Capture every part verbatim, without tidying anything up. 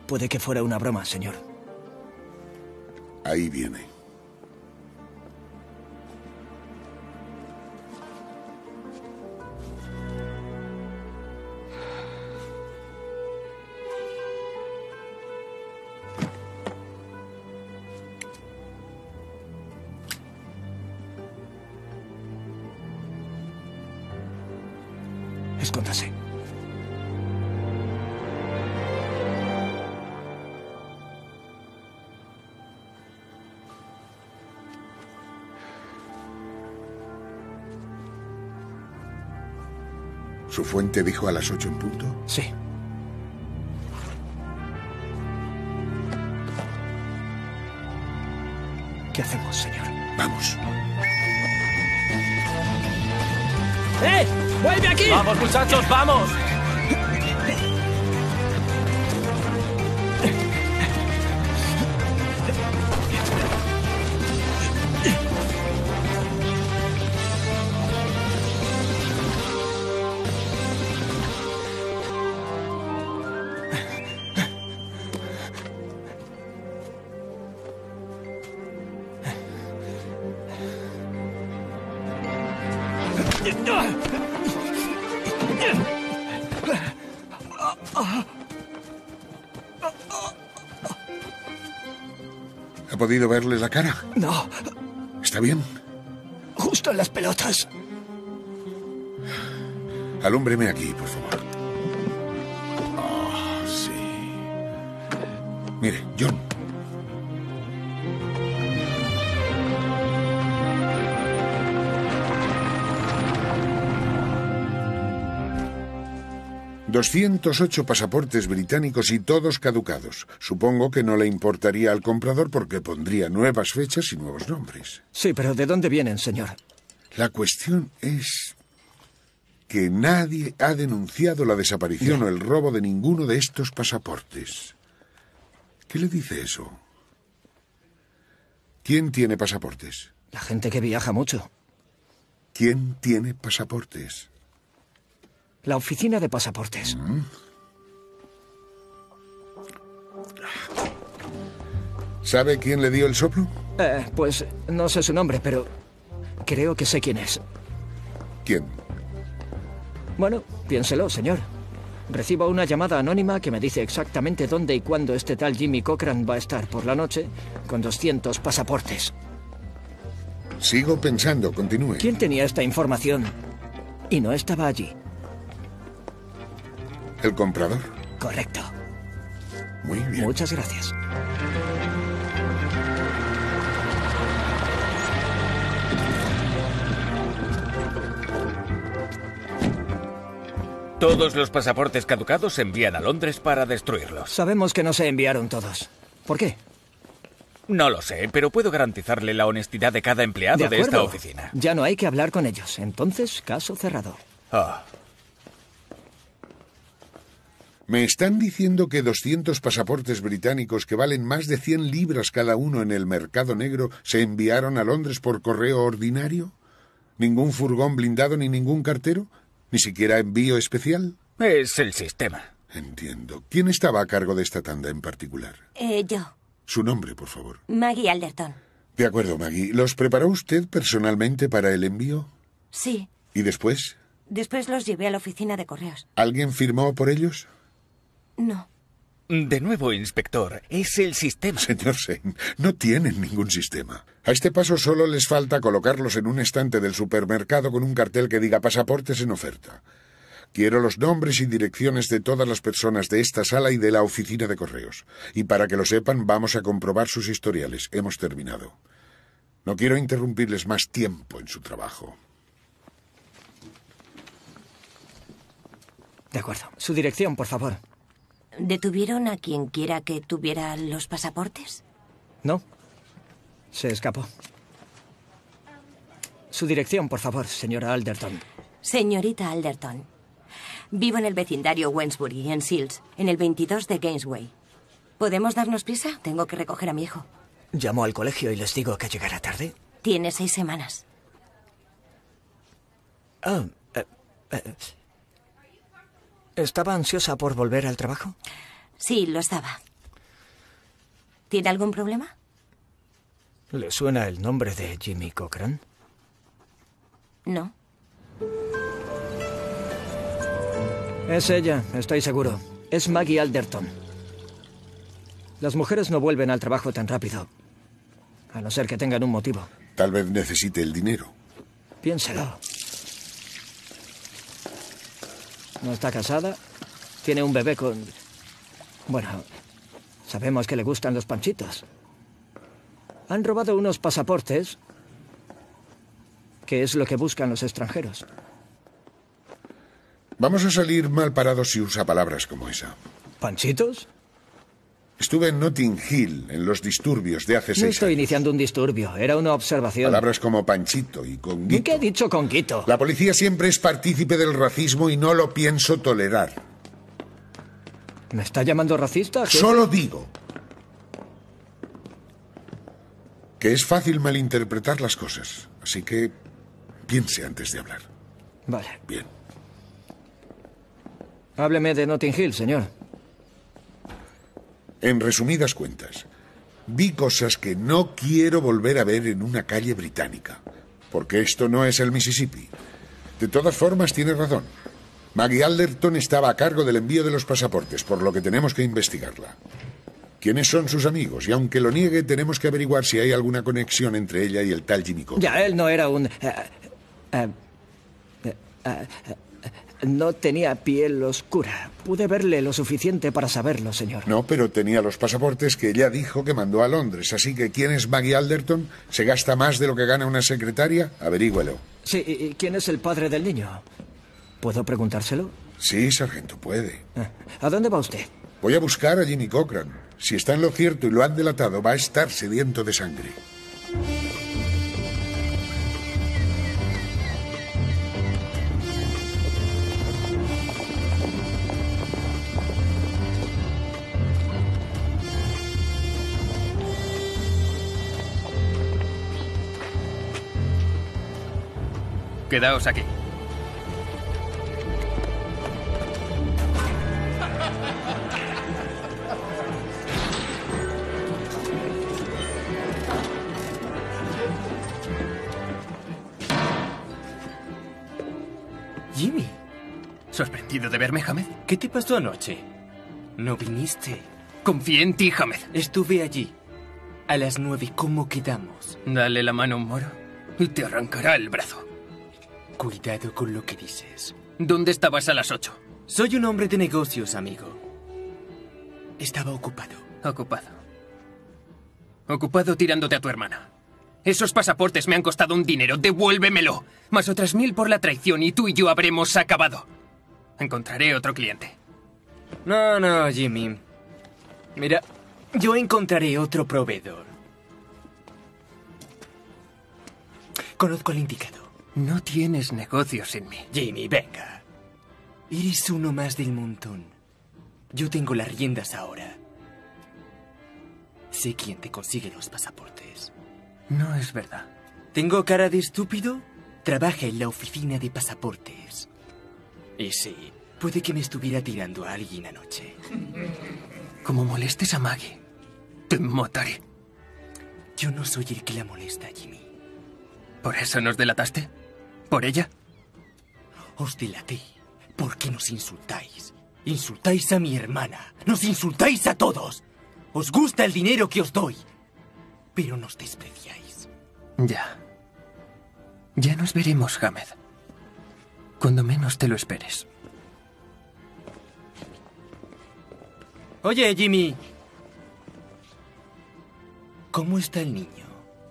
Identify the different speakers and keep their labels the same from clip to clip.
Speaker 1: Puede que fuera una broma, señor.
Speaker 2: Ahí viene.
Speaker 1: Escóndase.
Speaker 2: ¿Su fuente dijo a las ocho en punto?
Speaker 1: Sí. ¿Qué hacemos, señor?
Speaker 2: Vamos.
Speaker 1: ¡Eh! ¡Vuelve aquí!
Speaker 3: ¡Vamos, muchachos, vamos!
Speaker 2: ¿Ha podido verle la cara?
Speaker 1: No.
Speaker 2: ¿Está bien?
Speaker 1: Justo en las pelotas.
Speaker 2: Alúmbreme aquí, por favor. Oh, sí. Mire, John. doscientos ocho pasaportes británicos y todos caducados. Supongo que no le importaría al comprador porque pondría nuevas fechas y nuevos nombres.
Speaker 1: Sí, pero ¿de dónde vienen, señor?
Speaker 2: La cuestión es que nadie ha denunciado la desaparición o el robo de ninguno de estos pasaportes. ¿Qué le dice eso? ¿Quién tiene pasaportes?
Speaker 1: La gente que viaja mucho.
Speaker 2: ¿Quién tiene pasaportes?
Speaker 1: La oficina de pasaportes.
Speaker 2: ¿Mm? ¿Sabe quién le dio el soplo?
Speaker 1: Eh, pues no sé su nombre, pero creo que sé quién es.
Speaker 2: ¿Quién?
Speaker 1: Bueno, piénselo, señor. Recibo una llamada anónima que me dice exactamente dónde y cuándo este tal Jimmy Cochran va a estar por la noche con doscientos pasaportes.
Speaker 2: Sigo pensando, continúe.
Speaker 1: ¿Quién tenía esta información y no estaba allí?
Speaker 2: ¿El comprador?
Speaker 1: Correcto.
Speaker 2: Muy bien.
Speaker 1: Muchas gracias.
Speaker 4: Todos los pasaportes caducados se envían a Londres para destruirlos.
Speaker 1: Sabemos que no se enviaron todos. ¿Por qué?
Speaker 4: No lo sé, pero puedo garantizarle la honestidad de cada empleado de,
Speaker 1: de
Speaker 4: esta oficina.
Speaker 1: Ya no hay que hablar con ellos. Entonces, caso cerrado.
Speaker 4: Ah.
Speaker 2: ¿Me están diciendo que doscientos pasaportes británicos que valen más de cien libras cada uno en el mercado negro se enviaron a Londres por correo ordinario? ¿Ningún furgón blindado ni ningún cartero? ¿Ni siquiera envío especial?
Speaker 4: Es el sistema.
Speaker 2: Entiendo. ¿Quién estaba a cargo de esta tanda en particular?
Speaker 5: Eh, yo.
Speaker 2: Su nombre, por favor.
Speaker 5: Maggie Alderton.
Speaker 2: De acuerdo, Maggie. ¿Los preparó usted personalmente para el envío?
Speaker 5: Sí.
Speaker 2: ¿Y después?
Speaker 5: Después los llevé a la oficina de correos.
Speaker 2: ¿Alguien firmó por ellos?
Speaker 5: No.
Speaker 4: De nuevo, inspector, es el sistema.
Speaker 2: Señor Sein, no tienen ningún sistema. A este paso solo les falta colocarlos en un estante del supermercado con un cartel que diga pasaportes en oferta. Quiero los nombres y direcciones de todas las personas de esta sala y de la oficina de correos. Y para que lo sepan, vamos a comprobar sus historiales. Hemos terminado. No quiero interrumpirles más tiempo en su trabajo.
Speaker 1: De acuerdo. Su dirección, por favor.
Speaker 5: ¿Detuvieron a quien quiera que tuviera los pasaportes?
Speaker 1: No. Se escapó. Su dirección, por favor, señora Alderton.
Speaker 5: Señorita Alderton. Vivo en el vecindario Wensbury, en Shields, en el veintidós de Gainsway. ¿Podemos darnos prisa? Tengo que recoger a mi hijo.
Speaker 1: ¿Llamo al colegio y les digo que llegará tarde?
Speaker 5: Tiene seis semanas.
Speaker 1: Ah, eh, eh. ¿Estaba ansiosa por volver al trabajo?
Speaker 5: Sí, lo estaba. ¿Tiene algún problema?
Speaker 1: ¿Le suena el nombre de Jimmy Cochran?
Speaker 5: No.
Speaker 1: Es ella, estoy seguro. Es Maggie Alderton. Las mujeres no vuelven al trabajo tan rápido, a no ser que tengan un motivo.
Speaker 2: Tal vez necesite el dinero.
Speaker 1: Piénselo. No está casada. Tiene un bebé con... Bueno, sabemos que le gustan los panchitos. Han robado unos pasaportes, que es lo que buscan los extranjeros.
Speaker 2: Vamos a salir mal parados si usa palabras como esa.
Speaker 1: ¿Panchitos?
Speaker 2: Estuve en Notting Hill, en los disturbios de hace
Speaker 1: No
Speaker 2: seis
Speaker 1: estoy
Speaker 2: años.
Speaker 1: iniciando un disturbio, era una observación.
Speaker 2: Palabras como panchito y conguito.
Speaker 1: ¿Qué he dicho conguito?
Speaker 2: La policía siempre es partícipe del racismo y no lo pienso tolerar.
Speaker 1: ¿Me está llamando racista? ¿Qué?
Speaker 2: Solo digo que es fácil malinterpretar las cosas, así que piense antes de hablar.
Speaker 1: Vale.
Speaker 2: Bien.
Speaker 1: Hábleme de Notting Hill, señor.
Speaker 2: En resumidas cuentas, vi cosas que no quiero volver a ver en una calle británica, porque esto no es el Mississippi. De todas formas, tiene razón. Maggie Alderton estaba a cargo del envío de los pasaportes, por lo que tenemos que investigarla. ¿Quiénes son sus amigos? Y aunque lo niegue, tenemos que averiguar si hay alguna conexión entre ella y el tal Jimmy Cochran.
Speaker 1: Ya, él no era un... eh, eh, eh, eh, no tenía piel oscura. Pude verle lo suficiente para saberlo, señor.
Speaker 2: No, pero tenía los pasaportes que ella dijo que mandó a Londres. Así que, ¿quién es Maggie Alderton? ¿Se gasta más de lo que gana una secretaria? Averígüelo.
Speaker 1: Sí, ¿y quién es el padre del niño? ¿Puedo preguntárselo?
Speaker 2: Sí, sargento, puede.
Speaker 1: ¿A dónde va usted?
Speaker 2: Voy a buscar a Jimmy Cochran. Si está en lo cierto y lo han delatado, va a estar sediento de sangre.
Speaker 4: Quedaos aquí.
Speaker 3: Jimmy,
Speaker 4: ¿Sorprendido de verme, Hamed?
Speaker 3: ¿qué te pasó anoche? No viniste.
Speaker 4: Confié en ti, Hamed.
Speaker 3: Estuve allí. A las nueve, ¿cómo quedamos?
Speaker 4: Dale la mano a un moro y te arrancará el brazo.
Speaker 3: Cuidado con lo que dices.
Speaker 4: ¿Dónde estabas a las ocho?
Speaker 3: Soy un hombre de negocios, amigo. Estaba ocupado.
Speaker 4: Ocupado. Ocupado tirándote a tu hermana. Esos pasaportes me han costado un dinero. Devuélvemelo. Más otras mil por la traición y tú y yo habremos acabado. Encontraré otro cliente.
Speaker 3: No, no, Jimmy. Mira, yo encontraré otro proveedor. Conozco al indicado.
Speaker 4: No tienes negocios sin mí.
Speaker 3: Jimmy, venga. Eres uno más del montón. Yo tengo las riendas ahora. Sé quién te consigue los pasaportes.
Speaker 4: No es verdad.
Speaker 3: ¿Tengo cara de estúpido? Trabaja en la oficina de pasaportes. Y sí, puede que me estuviera tirando a alguien anoche.
Speaker 4: Como molestes a Maggie, te mataré.
Speaker 3: Yo no soy el que la molesta, Jimmy.
Speaker 4: ¿Por eso nos delataste? ¿Por ella?
Speaker 3: Os delaté porque nos insultáis. Insultáis a mi hermana. Nos insultáis a todos. Os gusta el dinero que os doy, pero nos despreciáis.
Speaker 4: Ya. Ya nos veremos, Hamed. Cuando menos te lo esperes.
Speaker 3: Oye, Jimmy. ¿Cómo está el niño?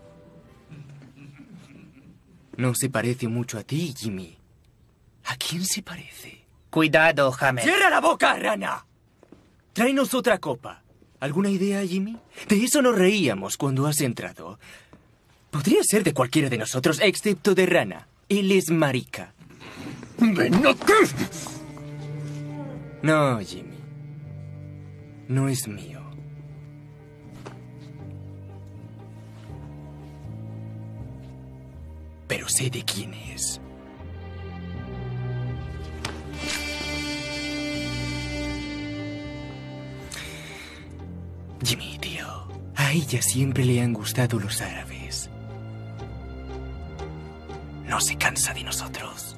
Speaker 3: No se parece mucho a ti, Jimmy. ¿A quién se parece?
Speaker 4: Cuidado, Hamed.
Speaker 3: ¡Cierra la boca, rana! Tráenos otra copa. ¿Alguna idea, Jimmy? De eso nos reíamos cuando has entrado. Podría ser de cualquiera de nosotros, excepto de Rana. Él es marica.
Speaker 4: ¡Ven aquí!
Speaker 3: No, Jimmy. No es mío. Pero sé de quién es. Jimmy, tío, A ella siempre le han gustado los árabes. No se cansa de nosotros.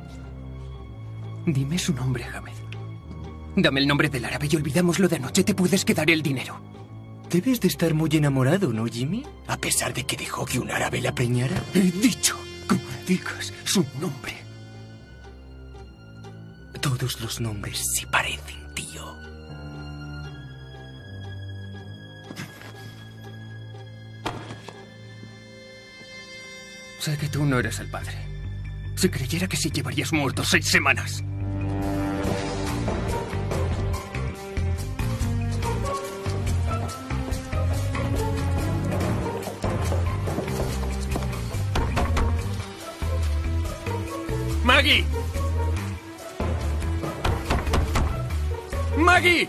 Speaker 4: Dime su nombre, Hamed. Dame el nombre del árabe y olvidamos lo de anoche. Te puedes quedar el dinero.
Speaker 3: Debes de estar muy enamorado, ¿no, Jimmy? A pesar de que dejó que un árabe la preñara.
Speaker 4: He dicho que me digas su nombre.
Speaker 3: Todos los nombres se parecen, tío.
Speaker 4: Sé que tú no eres el padre. Si creyera que sí llevarías muerto seis semanas. ¡Maggie! ¡Maggie!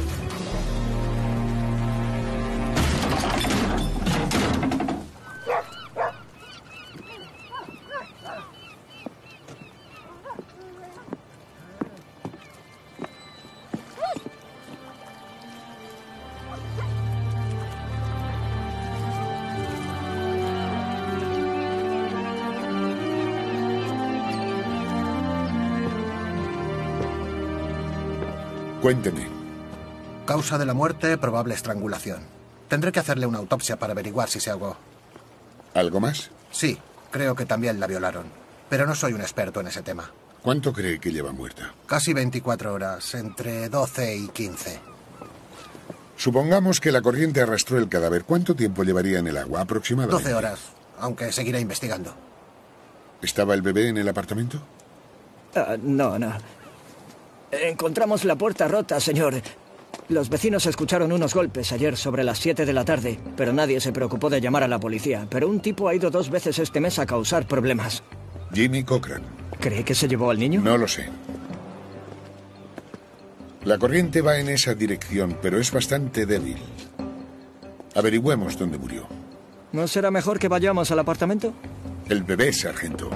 Speaker 2: Cuénteme.
Speaker 6: Causa de la muerte, probable estrangulación. Tendré que hacerle una autopsia para averiguar si se ahogó.
Speaker 2: ¿Algo más?
Speaker 6: Sí, creo que también la violaron. Pero no soy un experto en ese tema.
Speaker 2: ¿Cuánto cree que lleva muerta?
Speaker 6: Casi veinticuatro horas, entre doce y quince.
Speaker 2: Supongamos que la corriente arrastró el cadáver. ¿Cuánto tiempo llevaría en el agua aproximadamente?
Speaker 6: doce horas, aunque seguiré investigando.
Speaker 2: ¿Estaba el bebé en el apartamento?
Speaker 1: Ah, no, no. Encontramos la puerta rota, señor. Los vecinos escucharon unos golpes ayer sobre las siete de la tarde, pero nadie se preocupó de llamar a la policía. Pero un tipo ha ido dos veces este mes a causar problemas.
Speaker 2: Jimmy Cochran.
Speaker 1: ¿Cree que se llevó al niño?
Speaker 2: No lo sé. La corriente va en esa dirección, pero es bastante débil. Averigüemos dónde murió.
Speaker 1: ¿No será mejor que vayamos al apartamento?
Speaker 2: El bebé, sargento.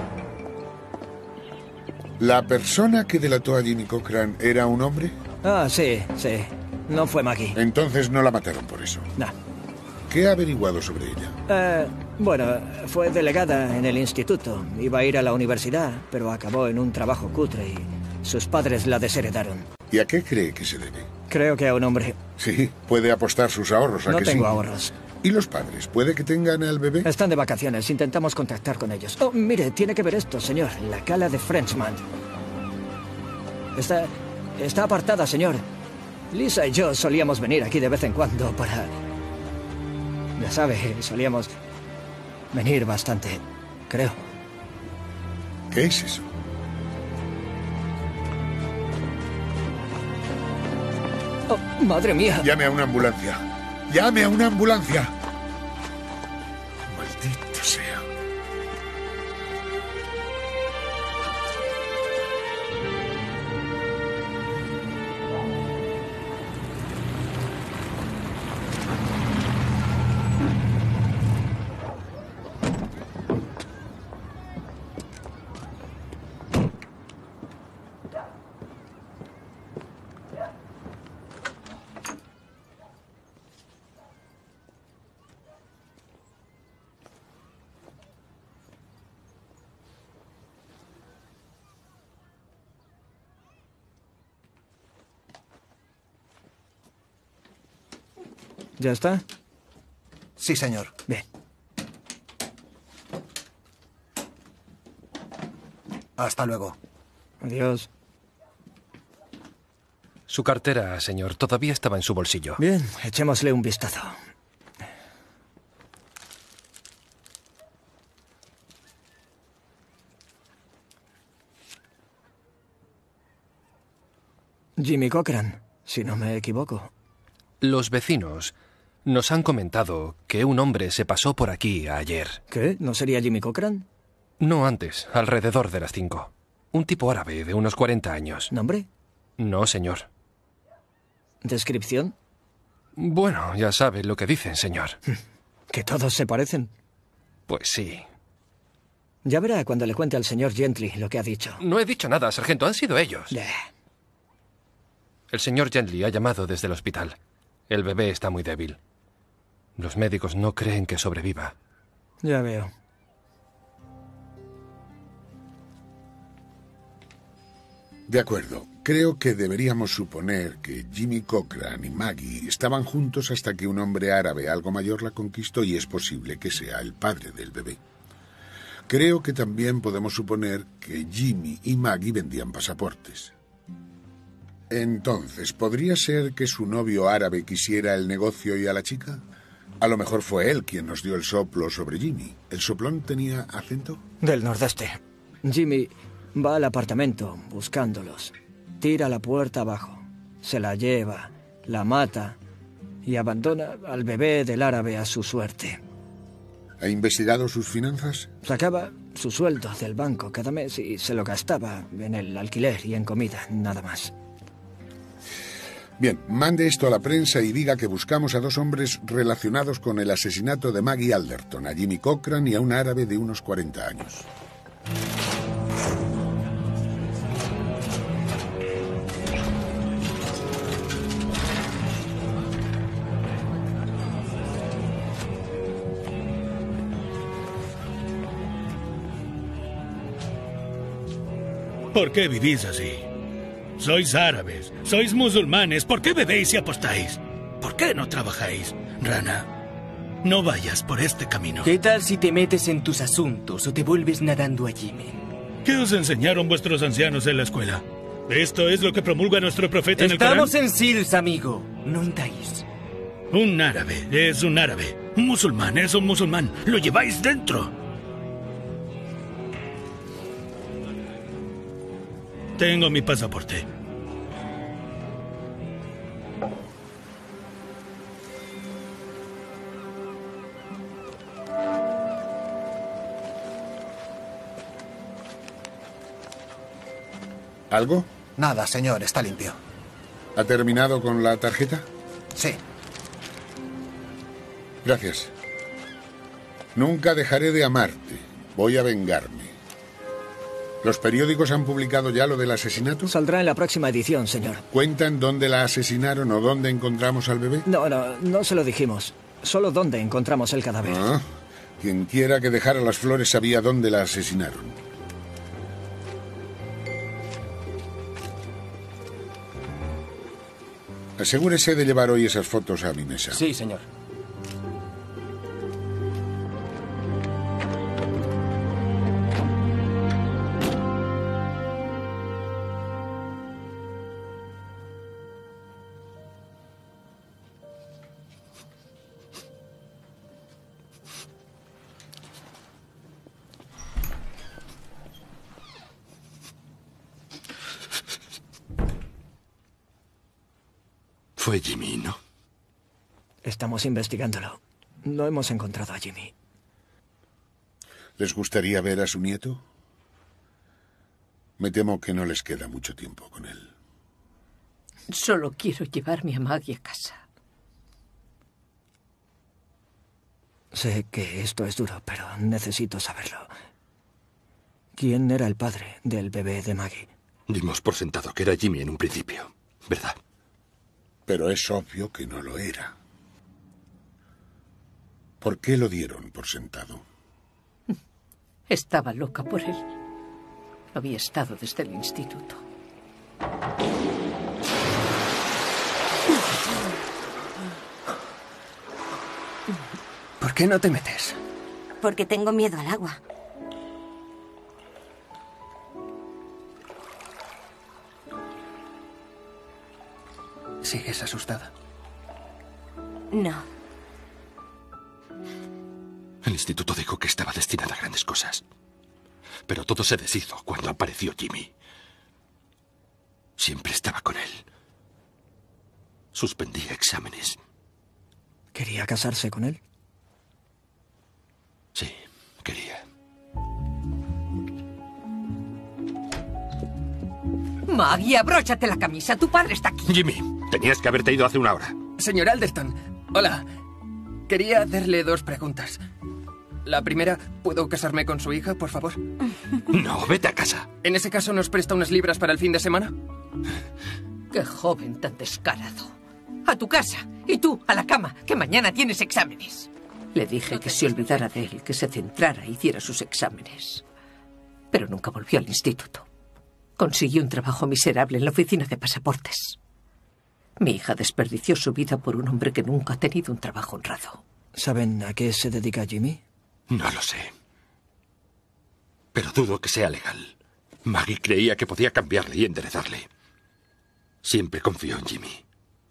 Speaker 2: ¿La persona que delató a Jimmy Cochran era un hombre?
Speaker 1: Ah, sí, sí. No fue Maggie.
Speaker 2: Entonces no la mataron por eso.
Speaker 1: No.
Speaker 2: ¿Qué ha averiguado sobre ella?
Speaker 1: Eh, bueno, fue delegada en el instituto. Iba a ir a la universidad, pero acabó en un trabajo cutre y sus padres la desheredaron.
Speaker 2: ¿Y a qué cree que se debe?
Speaker 1: Creo que a un hombre.
Speaker 2: Sí, puede apostar sus ahorros, ¿a
Speaker 1: No
Speaker 2: que
Speaker 1: tengo
Speaker 2: sí?
Speaker 1: ahorros.
Speaker 2: ¿Y los padres? ¿Puede que tengan al bebé?
Speaker 1: Están de vacaciones. Intentamos contactar con ellos. Oh, mire, tiene que ver esto, señor. La cala de Frenchman. Está... está apartada, señor. Lisa y yo solíamos venir aquí de vez en cuando para... Ya sabe, solíamos venir bastante, creo.
Speaker 2: ¿Qué es eso?
Speaker 1: Oh, madre mía.
Speaker 2: Llame a una ambulancia. ¡Llame a una ambulancia! Maldito sea.
Speaker 1: ¿Ya está?
Speaker 6: Sí, señor.
Speaker 1: Bien.
Speaker 6: Hasta luego.
Speaker 1: Adiós.
Speaker 7: Su cartera, señor, todavía estaba en su bolsillo.
Speaker 1: Bien, echémosle un vistazo. Jimmy Cochran, si no me equivoco.
Speaker 7: Los vecinos nos han comentado que un hombre se pasó por aquí ayer.
Speaker 1: ¿Qué? ¿No sería Jimmy Cochran?
Speaker 7: No antes, alrededor de las cinco. Un tipo árabe de unos cuarenta años.
Speaker 1: ¿Nombre?
Speaker 7: No, señor.
Speaker 1: ¿Descripción?
Speaker 7: Bueno, ya sabe lo que dicen, señor.
Speaker 1: ¿Que todos se parecen?
Speaker 7: Pues sí.
Speaker 1: Ya verá cuando le cuente al señor Gently lo que ha dicho.
Speaker 7: No he dicho nada, sargento. Han sido ellos.
Speaker 1: Yeah.
Speaker 7: El señor Gently ha llamado desde el hospital. El bebé está muy débil. Los médicos no creen que sobreviva.
Speaker 1: Ya veo.
Speaker 2: De acuerdo. Creo que deberíamos suponer que Jimmy Cochran y Maggie estaban juntos hasta que un hombre árabe algo mayor la conquistó y es posible que sea el padre del bebé. Creo que también podemos suponer que Jimmy y Maggie vendían pasaportes. Entonces, ¿podría ser que su novio árabe quisiera el negocio y a la chica? A lo mejor fue él quien nos dio el soplo sobre Jimmy. ¿El soplón tenía acento?
Speaker 1: Del nordeste. Jimmy va al apartamento buscándolos. Tira la puerta abajo. Se la lleva, la mata y abandona al bebé del árabe a su suerte.
Speaker 2: ¿Ha investigado sus finanzas?
Speaker 1: Sacaba su sueldo del banco cada mes y se lo gastaba en el alquiler y en comida, nada más.
Speaker 2: Bien, mande esto a la prensa y diga que buscamos a dos hombres relacionados con el asesinato de Maggie Alderton, a Jimmy Cochran y a un árabe de unos cuarenta años.
Speaker 8: ¿Por qué vivís así? Sois árabes, sois musulmanes, ¿por qué bebéis y apostáis? ¿Por qué no trabajáis? Rana, no vayas por este camino.
Speaker 3: ¿Qué tal si te metes en tus asuntos o te vuelves nadando a Yemen?
Speaker 8: ¿Qué os enseñaron vuestros ancianos en la escuela? ¿Esto es lo que promulga nuestro profeta en el Corán?
Speaker 3: Estamos en Sils, amigo, no en Taís.
Speaker 8: Un árabe es un árabe. Un musulmán es un musulmán. Lo lleváis dentro. Tengo mi pasaporte.
Speaker 2: ¿Algo?
Speaker 6: Nada, señor, está limpio.
Speaker 2: ¿Ha terminado con la tarjeta?
Speaker 6: Sí.
Speaker 2: Gracias. Nunca dejaré de amarte. Voy a vengarme. ¿Los periódicos han publicado ya lo del asesinato?
Speaker 1: Saldrá en la próxima edición, señor.
Speaker 2: ¿Cuentan dónde la asesinaron o dónde encontramos al bebé?
Speaker 1: No, no, no se lo dijimos. Solo dónde encontramos el cadáver.
Speaker 2: Ah, quien quiera que dejara las flores sabía dónde la asesinaron. Asegúrese de llevar hoy esas fotos a mi mesa.
Speaker 3: Sí, señor.
Speaker 9: Fue Jimmy, ¿no?
Speaker 1: Estamos investigándolo. No hemos encontrado a Jimmy.
Speaker 2: ¿Les gustaría ver a su nieto? Me temo que no les queda mucho tiempo con él.
Speaker 10: Solo quiero llevarme a Maggie a casa.
Speaker 1: Sé que esto es duro, pero necesito saberlo. ¿Quién era el padre del bebé de Maggie?
Speaker 9: Dimos por sentado que era Jimmy en un principio, ¿verdad?
Speaker 2: Pero es obvio que no lo era. ¿Por qué lo dieron por sentado?
Speaker 10: Estaba loca por él. Había estado desde el instituto.
Speaker 3: ¿Por qué no te metes?
Speaker 5: Porque tengo miedo al agua.
Speaker 3: ¿Sigues asustada?
Speaker 5: No.
Speaker 9: El instituto dijo que estaba destinada a grandes cosas. Pero todo se deshizo cuando apareció Jimmy. Siempre estaba con él. Suspendí exámenes.
Speaker 1: ¿Quería casarse con él?
Speaker 9: Sí, quería.
Speaker 10: Maggie, abróchate la camisa. Tu padre está aquí.
Speaker 9: Jimmy, tenías que haberte ido hace una hora.
Speaker 4: Señor Alderton, hola. Quería hacerle dos preguntas. La primera, ¿puedo casarme con su hija, por favor?
Speaker 9: No, vete a casa.
Speaker 4: ¿En ese caso nos presta unas libras para el fin de semana?
Speaker 10: Qué joven tan descarado. a tu casa. Y tú, a la cama, que mañana tienes exámenes. Le dije que se olvidara de él, que se centrara e hiciera sus exámenes. Pero nunca volvió al instituto. Consiguió un trabajo miserable en la oficina de pasaportes. Mi hija desperdició su vida por un hombre que nunca ha tenido un trabajo honrado.
Speaker 1: ¿Saben a qué se dedica Jimmy?
Speaker 9: No lo sé. Pero dudo que sea legal. Maggie creía que podía cambiarle y enderezarle. Siempre confió en Jimmy.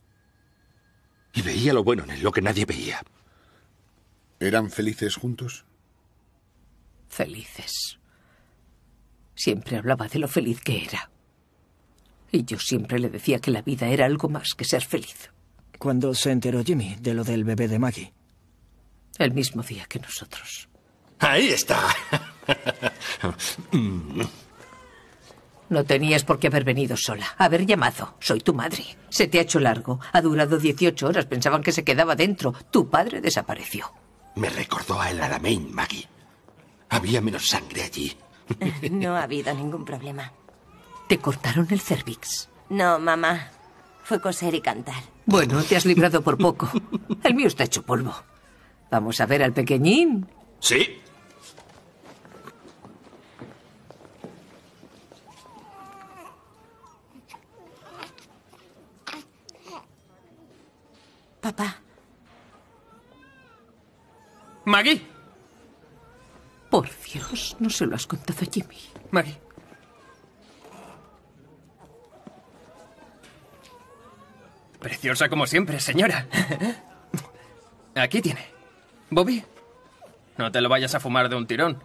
Speaker 9: Y veía lo bueno en él, lo que nadie veía.
Speaker 2: ¿Eran felices juntos?
Speaker 10: Felices. Siempre hablaba de lo feliz que era. Y yo siempre le decía que la vida era algo más que ser feliz.
Speaker 1: ¿Cuándo se enteró Jimmy de lo del bebé de Maggie?
Speaker 10: El mismo día que nosotros.
Speaker 9: ¡Ahí está!
Speaker 10: No tenías por qué haber venido sola. Haber llamado. Soy tu madre. Se te ha hecho largo. Ha durado dieciocho horas. Pensaban que se quedaba dentro. Tu padre desapareció.
Speaker 9: Me recordó a El Alamein, Maggie. Había menos sangre allí.
Speaker 5: No ha habido ningún problema.
Speaker 10: ¿Te cortaron el cervix?
Speaker 5: No, mamá. Fue coser y cantar.
Speaker 10: Bueno, te has librado por poco. El mío está hecho polvo. Vamos a ver al pequeñín.
Speaker 9: Sí.
Speaker 5: Papá.
Speaker 4: Maggie.
Speaker 10: Por Dios, no se lo has contado a Jimmy.
Speaker 4: Maggie. Preciosa como siempre, señora. Aquí tiene. Bobby, no te lo vayas a fumar de un tirón.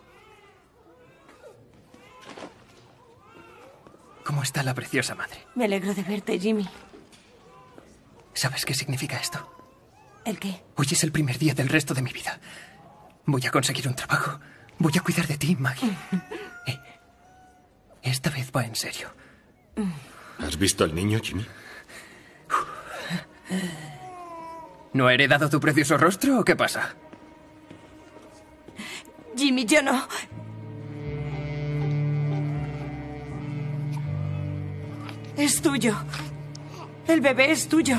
Speaker 4: ¿Cómo está la preciosa madre?
Speaker 5: Me alegro de verte, Jimmy.
Speaker 4: ¿Sabes qué significa esto?
Speaker 5: ¿El qué?
Speaker 4: Hoy es el primer día del resto de mi vida. Voy a conseguir un trabajo. Voy a cuidar de ti, Maggie. Eh, esta vez va en serio.
Speaker 9: ¿Has visto al niño, Jimmy?
Speaker 4: ¿No ha heredado tu precioso rostro o qué pasa?
Speaker 5: Jimmy, yo no. Es tuyo. El bebé es tuyo.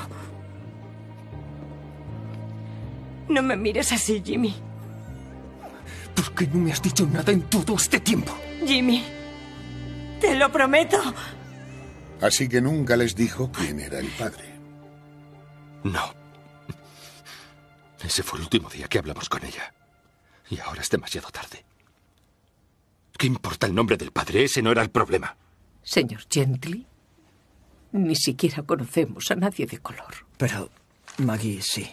Speaker 5: No me mires así, Jimmy.
Speaker 4: ¿Por qué no me has dicho nada en todo este tiempo?
Speaker 5: Jimmy, te lo prometo.
Speaker 2: Así que nunca les dijo quién era el padre.
Speaker 9: No. Ese fue el último día que hablamos con ella. Y ahora es demasiado tarde. ¿Qué importa el nombre del padre? Ese no era el problema.
Speaker 10: Señor Gently, ni siquiera conocemos a nadie de color.
Speaker 1: Pero Maggie sí.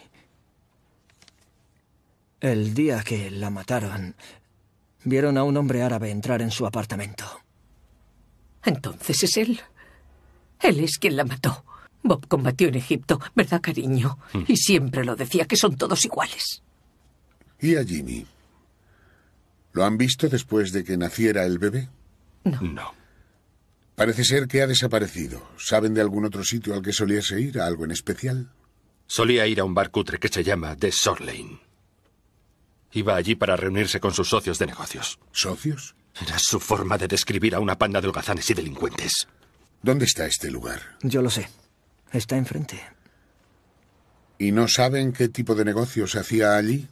Speaker 1: El día que la mataron, vieron a un hombre árabe entrar en su apartamento.
Speaker 10: Entonces es él. Él es quien la mató. Bob combatió en Egipto, ¿verdad, cariño? Mm. Y siempre lo decía, que son todos iguales.
Speaker 2: ¿Y a Jimmy? ¿Lo han visto después de que naciera el bebé?
Speaker 10: No.
Speaker 9: No.
Speaker 2: Parece ser que ha desaparecido. ¿Saben de algún otro sitio al que soliese ir? ¿A algo en especial?
Speaker 9: Solía ir a un bar cutre que se llama The Shore Lane. Iba allí para reunirse con sus socios de negocios.
Speaker 2: ¿Socios?
Speaker 9: Era su forma de describir a una panda de holgazanes y delincuentes.
Speaker 2: ¿Dónde está este lugar?
Speaker 1: Yo lo sé. Está enfrente.
Speaker 2: ¿Y no saben qué tipo de negocio se hacía allí?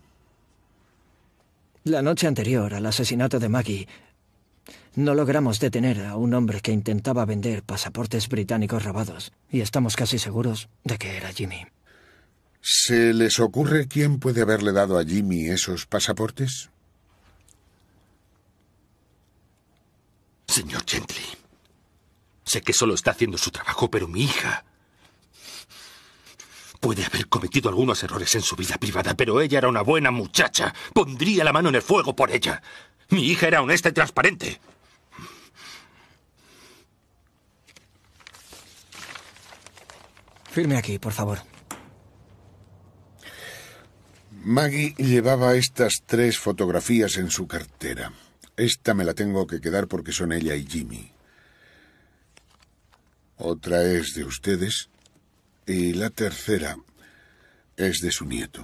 Speaker 1: La noche anterior al asesinato de Maggie, no logramos detener a un hombre que intentaba vender pasaportes británicos robados. Y estamos casi seguros de que era Jimmy.
Speaker 2: ¿Se les ocurre quién puede haberle dado a Jimmy esos pasaportes?
Speaker 9: Señor Gently, sé que solo está haciendo su trabajo, pero mi hija puede haber cometido algunos errores en su vida privada, pero ella era una buena muchacha. Pondría la mano en el fuego por ella. Mi hija era honesta y transparente.
Speaker 1: Firme aquí, por favor.
Speaker 2: Maggie llevaba estas tres fotografías en su cartera. Esta me la tengo que quedar porque son ella y Jimmy. Otra es de ustedes. Y la tercera es de su nieto.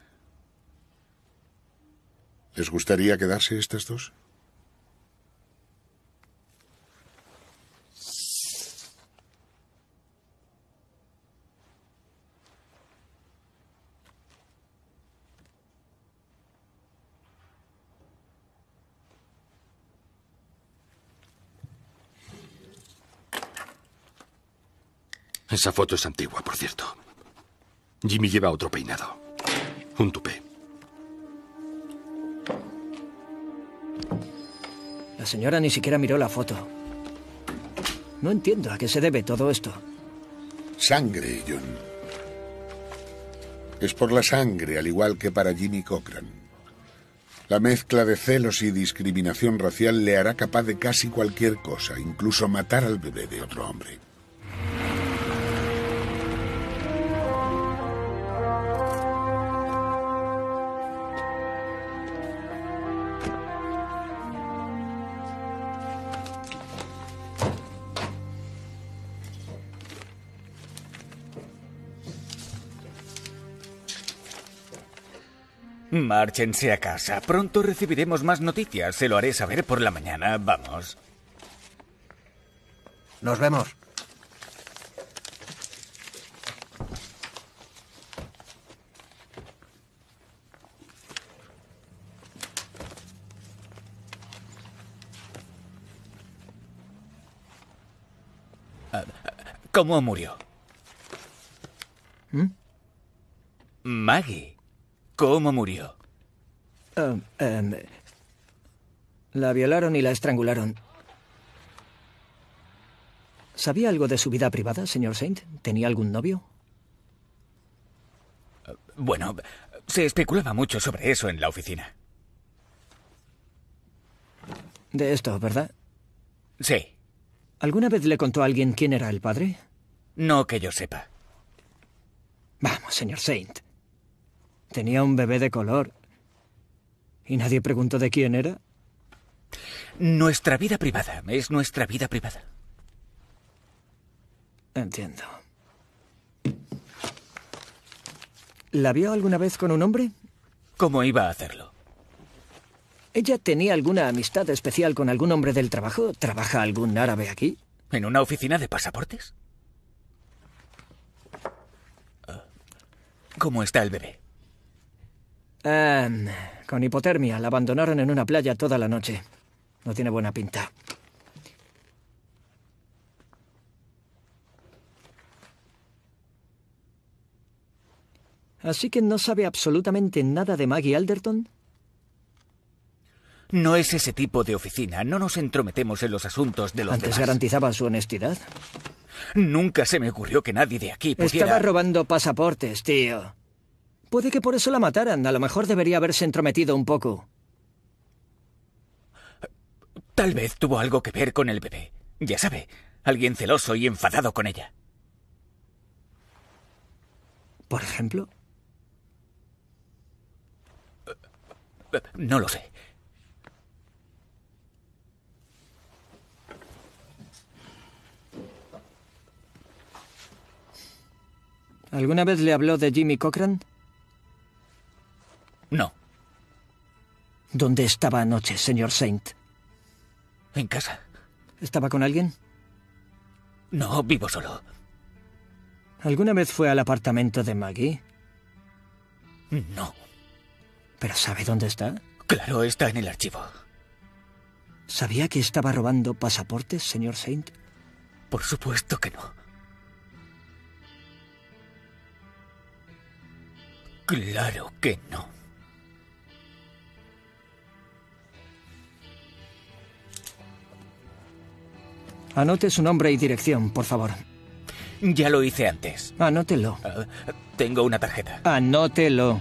Speaker 2: ¿Les gustaría quedarse estas dos?
Speaker 9: Esa foto es antigua, por cierto. Jimmy lleva otro peinado. Un tupé.
Speaker 1: La señora ni siquiera miró la foto. No entiendo a qué se debe todo esto.
Speaker 2: Sangre, John. Es por la sangre, al igual que para Jimmy Cochran. La mezcla de celos y discriminación racial le hará capaz de casi cualquier cosa, incluso matar al bebé de otro hombre.
Speaker 11: Márchense a casa. Pronto recibiremos más noticias. Se lo haré saber por la mañana. Vamos.
Speaker 6: Nos vemos.
Speaker 11: ¿Cómo murió?
Speaker 1: ¿Mm?
Speaker 11: Maggie. ¿Cómo murió?
Speaker 1: Uh, um, la violaron y la estrangularon. ¿Sabía algo de su vida privada, señor Saint? ¿Tenía algún novio?
Speaker 11: Bueno, se especulaba mucho sobre eso en la oficina.
Speaker 1: De esto, ¿verdad?
Speaker 11: Sí.
Speaker 1: ¿Alguna vez le contó a alguien quién era el padre?
Speaker 11: No que yo sepa.
Speaker 1: Vamos, señor Saint. Tenía un bebé de color. ¿Y nadie preguntó de quién era?
Speaker 11: Nuestra vida privada. Es nuestra vida privada.
Speaker 1: Entiendo. ¿La vio alguna vez con un hombre?
Speaker 11: ¿Cómo iba a hacerlo?
Speaker 1: ¿Ella tenía alguna amistad especial con algún hombre del trabajo? ¿Trabaja algún árabe aquí?
Speaker 11: ¿En una oficina de pasaportes? ¿Cómo está el bebé?
Speaker 1: Um, con hipotermia. La abandonaron en una playa toda la noche. No tiene buena pinta. ¿Así que no sabe absolutamente nada de Maggie Alderton?
Speaker 11: No es ese tipo de oficina. No nos entrometemos en los asuntos de los
Speaker 1: ¿Antes
Speaker 11: demás.
Speaker 1: garantizaba su honestidad?
Speaker 11: Nunca se me ocurrió que nadie de aquí pudiera...
Speaker 1: Estaba robando pasaportes, tío. Puede que por eso la mataran. A lo mejor debería haberse entrometido un poco.
Speaker 11: Tal vez tuvo algo que ver con el bebé. Ya sabe, alguien celoso y enfadado con ella.
Speaker 1: ¿Por ejemplo?
Speaker 11: No lo sé.
Speaker 1: ¿Alguna vez le habló de Jimmy Cochran?
Speaker 11: No.
Speaker 1: ¿Dónde estaba anoche, señor Saint?
Speaker 11: En casa.
Speaker 1: ¿Estaba con alguien?
Speaker 11: No, vivo solo.
Speaker 1: ¿Alguna vez fue al apartamento de Maggie?
Speaker 11: No.
Speaker 1: ¿Pero sabe dónde está?
Speaker 11: Claro, está en el archivo.
Speaker 1: ¿Sabía que estaba robando pasaportes, señor Saint?
Speaker 11: Por supuesto que no. Claro que no.
Speaker 1: Anote su nombre y dirección, por favor.
Speaker 11: Ya lo hice antes.
Speaker 1: Anótelo.
Speaker 11: Uh, tengo una tarjeta.
Speaker 1: Anótelo.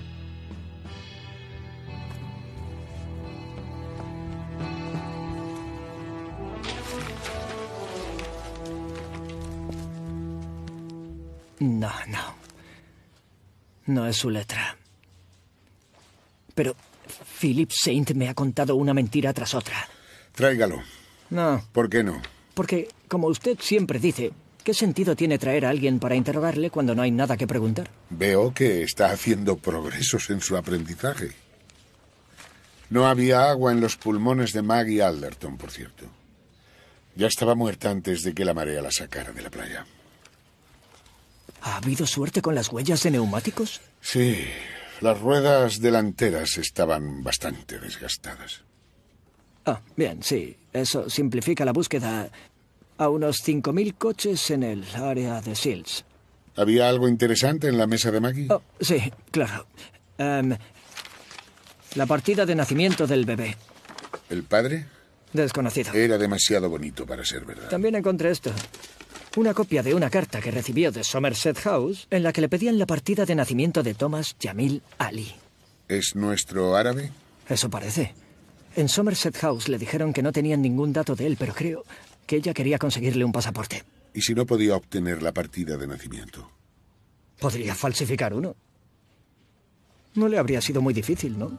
Speaker 1: No, no. No es su letra. Pero Philip Saint me ha contado una mentira tras otra.
Speaker 2: Tráigalo.
Speaker 1: No.
Speaker 2: ¿Por qué no?
Speaker 1: Porque, como usted siempre dice, ¿qué sentido tiene traer a alguien para interrogarle cuando no hay nada que preguntar?
Speaker 2: Veo que está haciendo progresos en su aprendizaje. No había agua en los pulmones de Maggie Alderton, por cierto. Ya estaba muerta antes de que la marea la sacara de la playa.
Speaker 1: ¿Ha habido suerte con las huellas de neumáticos?
Speaker 2: Sí, las ruedas delanteras estaban bastante desgastadas.
Speaker 1: Ah, bien, sí. Eso simplifica la búsqueda. a unos cinco mil coches en el área de Shields.
Speaker 2: ¿Había algo interesante en la mesa de Maggie?
Speaker 1: Oh, sí, claro. Um, la partida de nacimiento del bebé.
Speaker 2: ¿El padre?
Speaker 1: Desconocido.
Speaker 2: Era demasiado bonito para ser verdad.
Speaker 1: También encontré esto. Una copia de una carta que recibió de Somerset House en la que le pedían la partida de nacimiento de Thomas Jamil Ali.
Speaker 2: ¿Es nuestro árabe?
Speaker 1: Eso parece. En Somerset House le dijeron que no tenían ningún dato de él, pero creo que ella quería conseguirle un pasaporte.
Speaker 2: ¿Y si no podía obtener la partida de nacimiento?
Speaker 1: Podría falsificar uno. No le habría sido muy difícil, ¿no?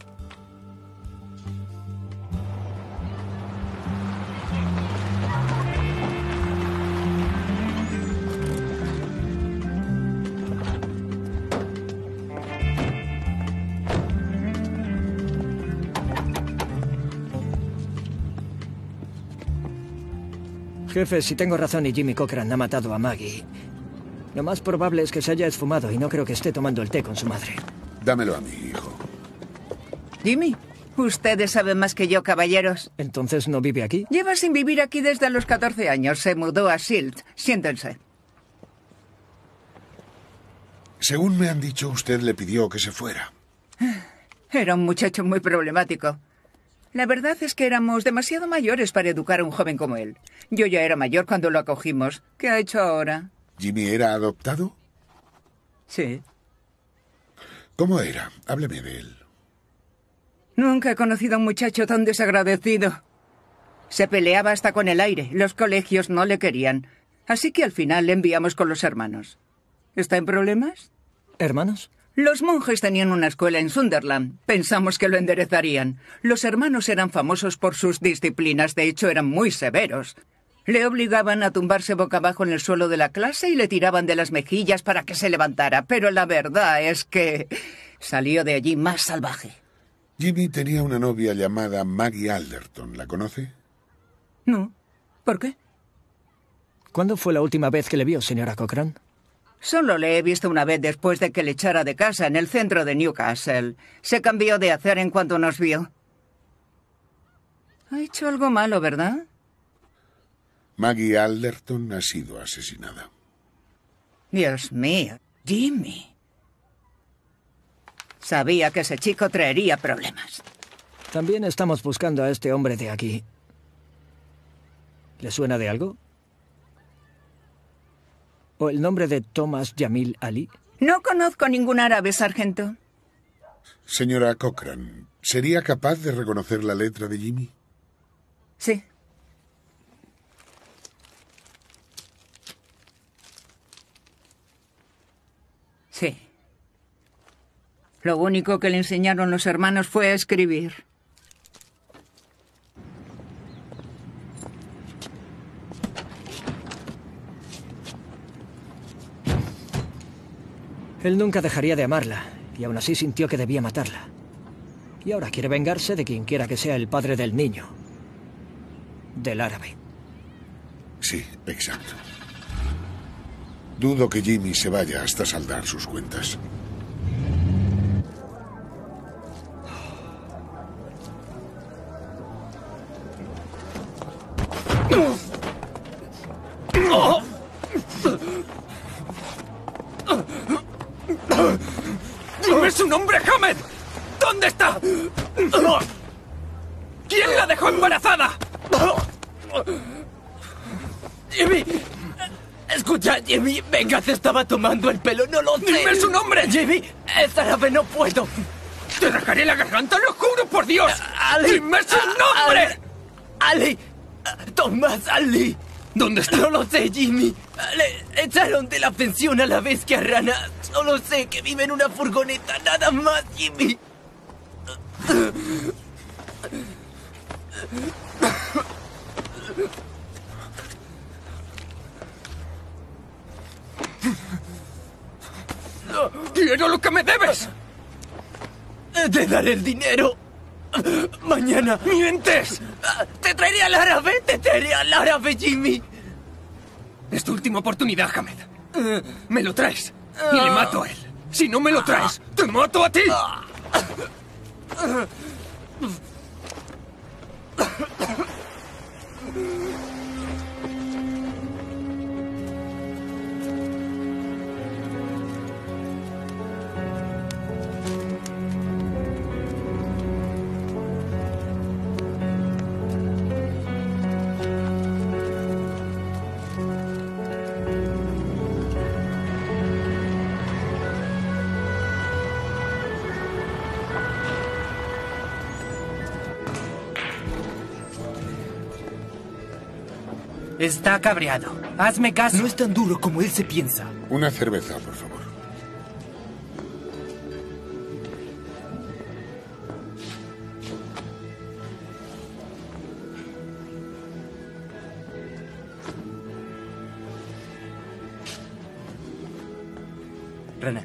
Speaker 1: Jefe, si tengo razón y Jimmy Cochran ha matado a Maggie, lo más probable es que se haya esfumado y no creo que esté tomando el té con su madre.
Speaker 2: Dámelo a mí, hijo.
Speaker 12: Jimmy, ustedes saben más que yo, caballeros.
Speaker 1: ¿Entonces no vive aquí?
Speaker 12: Lleva sin vivir aquí desde los catorce años. Se mudó a Shields. Siéntense.
Speaker 2: Según me han dicho, usted le pidió que se fuera.
Speaker 12: Era un muchacho muy problemático. La verdad es que éramos demasiado mayores para educar a un joven como él. Yo ya era mayor cuando lo acogimos. ¿Qué ha hecho ahora?
Speaker 2: ¿Jimmy era adoptado?
Speaker 12: Sí.
Speaker 2: ¿Cómo era? Hábleme de él.
Speaker 12: Nunca he conocido a un muchacho tan desagradecido. Se peleaba hasta con el aire. Los colegios no le querían. Así que al final le enviamos con los hermanos. ¿Está en problemas?
Speaker 1: ¿Hermanos?
Speaker 12: Los monjes tenían una escuela en Sunderland. Pensamos que lo enderezarían. Los hermanos eran famosos por sus disciplinas. De hecho, eran muy severos. Le obligaban a tumbarse boca abajo en el suelo de la clase y le tiraban de las mejillas para que se levantara. Pero la verdad es que salió de allí más salvaje.
Speaker 2: Jimmy tenía una novia llamada Maggie Alderton. ¿La conoce?
Speaker 12: No. ¿Por qué?
Speaker 1: ¿Cuándo fue la última vez que le vio, señora Cochran?
Speaker 12: Solo le he visto una vez después de que le echara de casa en el centro de Newcastle. Se cambió de hacer en cuanto nos vio. Ha hecho algo malo, ¿verdad?
Speaker 2: Maggie Alderton ha sido asesinada.
Speaker 12: Dios mío, Jimmy. Sabía que ese chico traería problemas.
Speaker 1: También estamos buscando a este hombre de aquí. ¿Le suena de algo? ¿O el nombre de Thomas Jamil Ali?
Speaker 12: No conozco ningún árabe, sargento.
Speaker 2: Señora Cochran, ¿sería capaz de reconocer la letra de Jimmy?
Speaker 12: Sí. Sí. Lo único que le enseñaron los hermanos fue a escribir.
Speaker 1: Él nunca dejaría de amarla, y aún así sintió que debía matarla. Y ahora quiere vengarse de quien quiera que sea el padre del niño. Del árabe.
Speaker 2: Sí, exacto. Dudo que Jimmy se vaya hasta saldar sus cuentas.
Speaker 4: ¡Dime su nombre, Hamed! ¿Dónde está? ¿Quién la dejó embarazada?
Speaker 3: Jimmy, escucha, Jimmy, venga, te estaba tomando el pelo, no lo sé.
Speaker 4: ¡Dime su nombre!
Speaker 3: Jimmy, es árabe, no puedo.
Speaker 4: ¡Te dejaré la garganta, lo juro por Dios!
Speaker 3: Ali,
Speaker 4: ¡Dime su nombre!
Speaker 3: Ali, Tomás Ali.
Speaker 4: ¿Dónde está?
Speaker 3: No lo sé, Jimmy. Le echaron de la pensión a la vez que a Rana. Solo sé que vive en una furgoneta, nada más, Jimmy.
Speaker 4: ¡Quiero lo que me debes!
Speaker 3: Te daré el dinero. Mañana.
Speaker 4: ¡Mientes!
Speaker 3: Te traeré al árabe, te traeré al árabe, Jimmy.
Speaker 4: Es tu última oportunidad, Hamed. Me lo traes y le mato a él. Si no me lo traes, te mato a ti.
Speaker 3: Está cabreado. Hazme caso. No es tan duro como él se piensa.
Speaker 2: Una cerveza, por favor.
Speaker 3: Rana.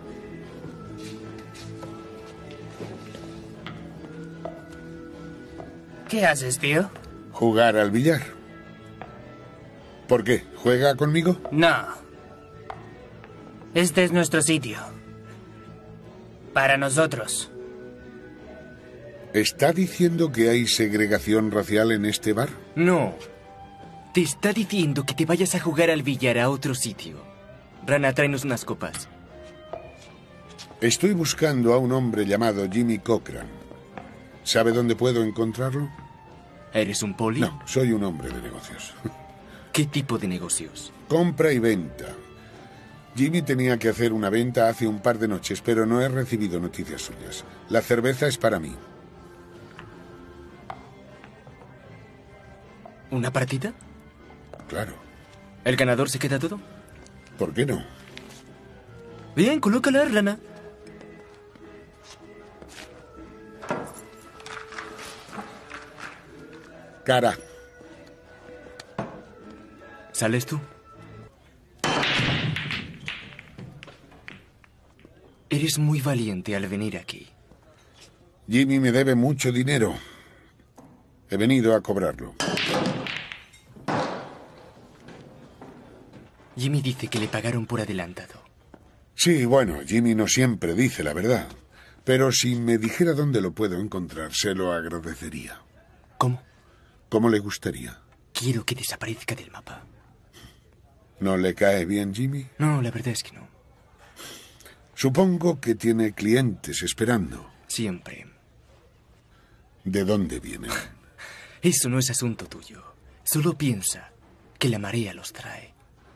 Speaker 3: ¿Qué haces, tío?
Speaker 2: Jugar al billar. ¿Por qué? ¿Juega conmigo?
Speaker 3: No. Este es nuestro sitio. Para nosotros.
Speaker 2: ¿Está diciendo que hay segregación racial en este bar?
Speaker 3: No. Te está diciendo que te vayas a jugar al billar a otro sitio. Rana, tráenos unas copas.
Speaker 2: Estoy buscando a un hombre llamado Jimmy Cochran. ¿Sabe dónde puedo encontrarlo?
Speaker 3: ¿Eres un poli?
Speaker 2: No, soy un hombre de negocios.
Speaker 3: ¿Qué tipo de negocios?
Speaker 2: Compra y venta. Jimmy tenía que hacer una venta hace un par de noches, pero no he recibido noticias suyas. La cerveza es para mí.
Speaker 3: ¿Una partida?
Speaker 2: Claro.
Speaker 3: ¿El ganador se queda todo?
Speaker 2: ¿Por qué no?
Speaker 3: Bien, colócala, Rana.
Speaker 2: Cara.
Speaker 3: ¿Sales tú? Eres muy valiente al venir aquí.
Speaker 2: Jimmy me debe mucho dinero. He venido a cobrarlo.
Speaker 3: Jimmy dice que le pagaron por adelantado.
Speaker 2: Sí, bueno, Jimmy no siempre dice la verdad. Pero si me dijera dónde lo puedo encontrar, se lo agradecería.
Speaker 3: ¿Cómo?
Speaker 2: ¿Cómo le gustaría?
Speaker 3: Quiero que desaparezca del mapa.
Speaker 2: ¿No le cae bien, Jimmy?
Speaker 3: No, la verdad es que no.
Speaker 2: Supongo que tiene clientes esperando.
Speaker 3: Siempre.
Speaker 2: ¿De dónde vienen?
Speaker 3: Eso no es asunto tuyo. Solo piensa que la marea los trae.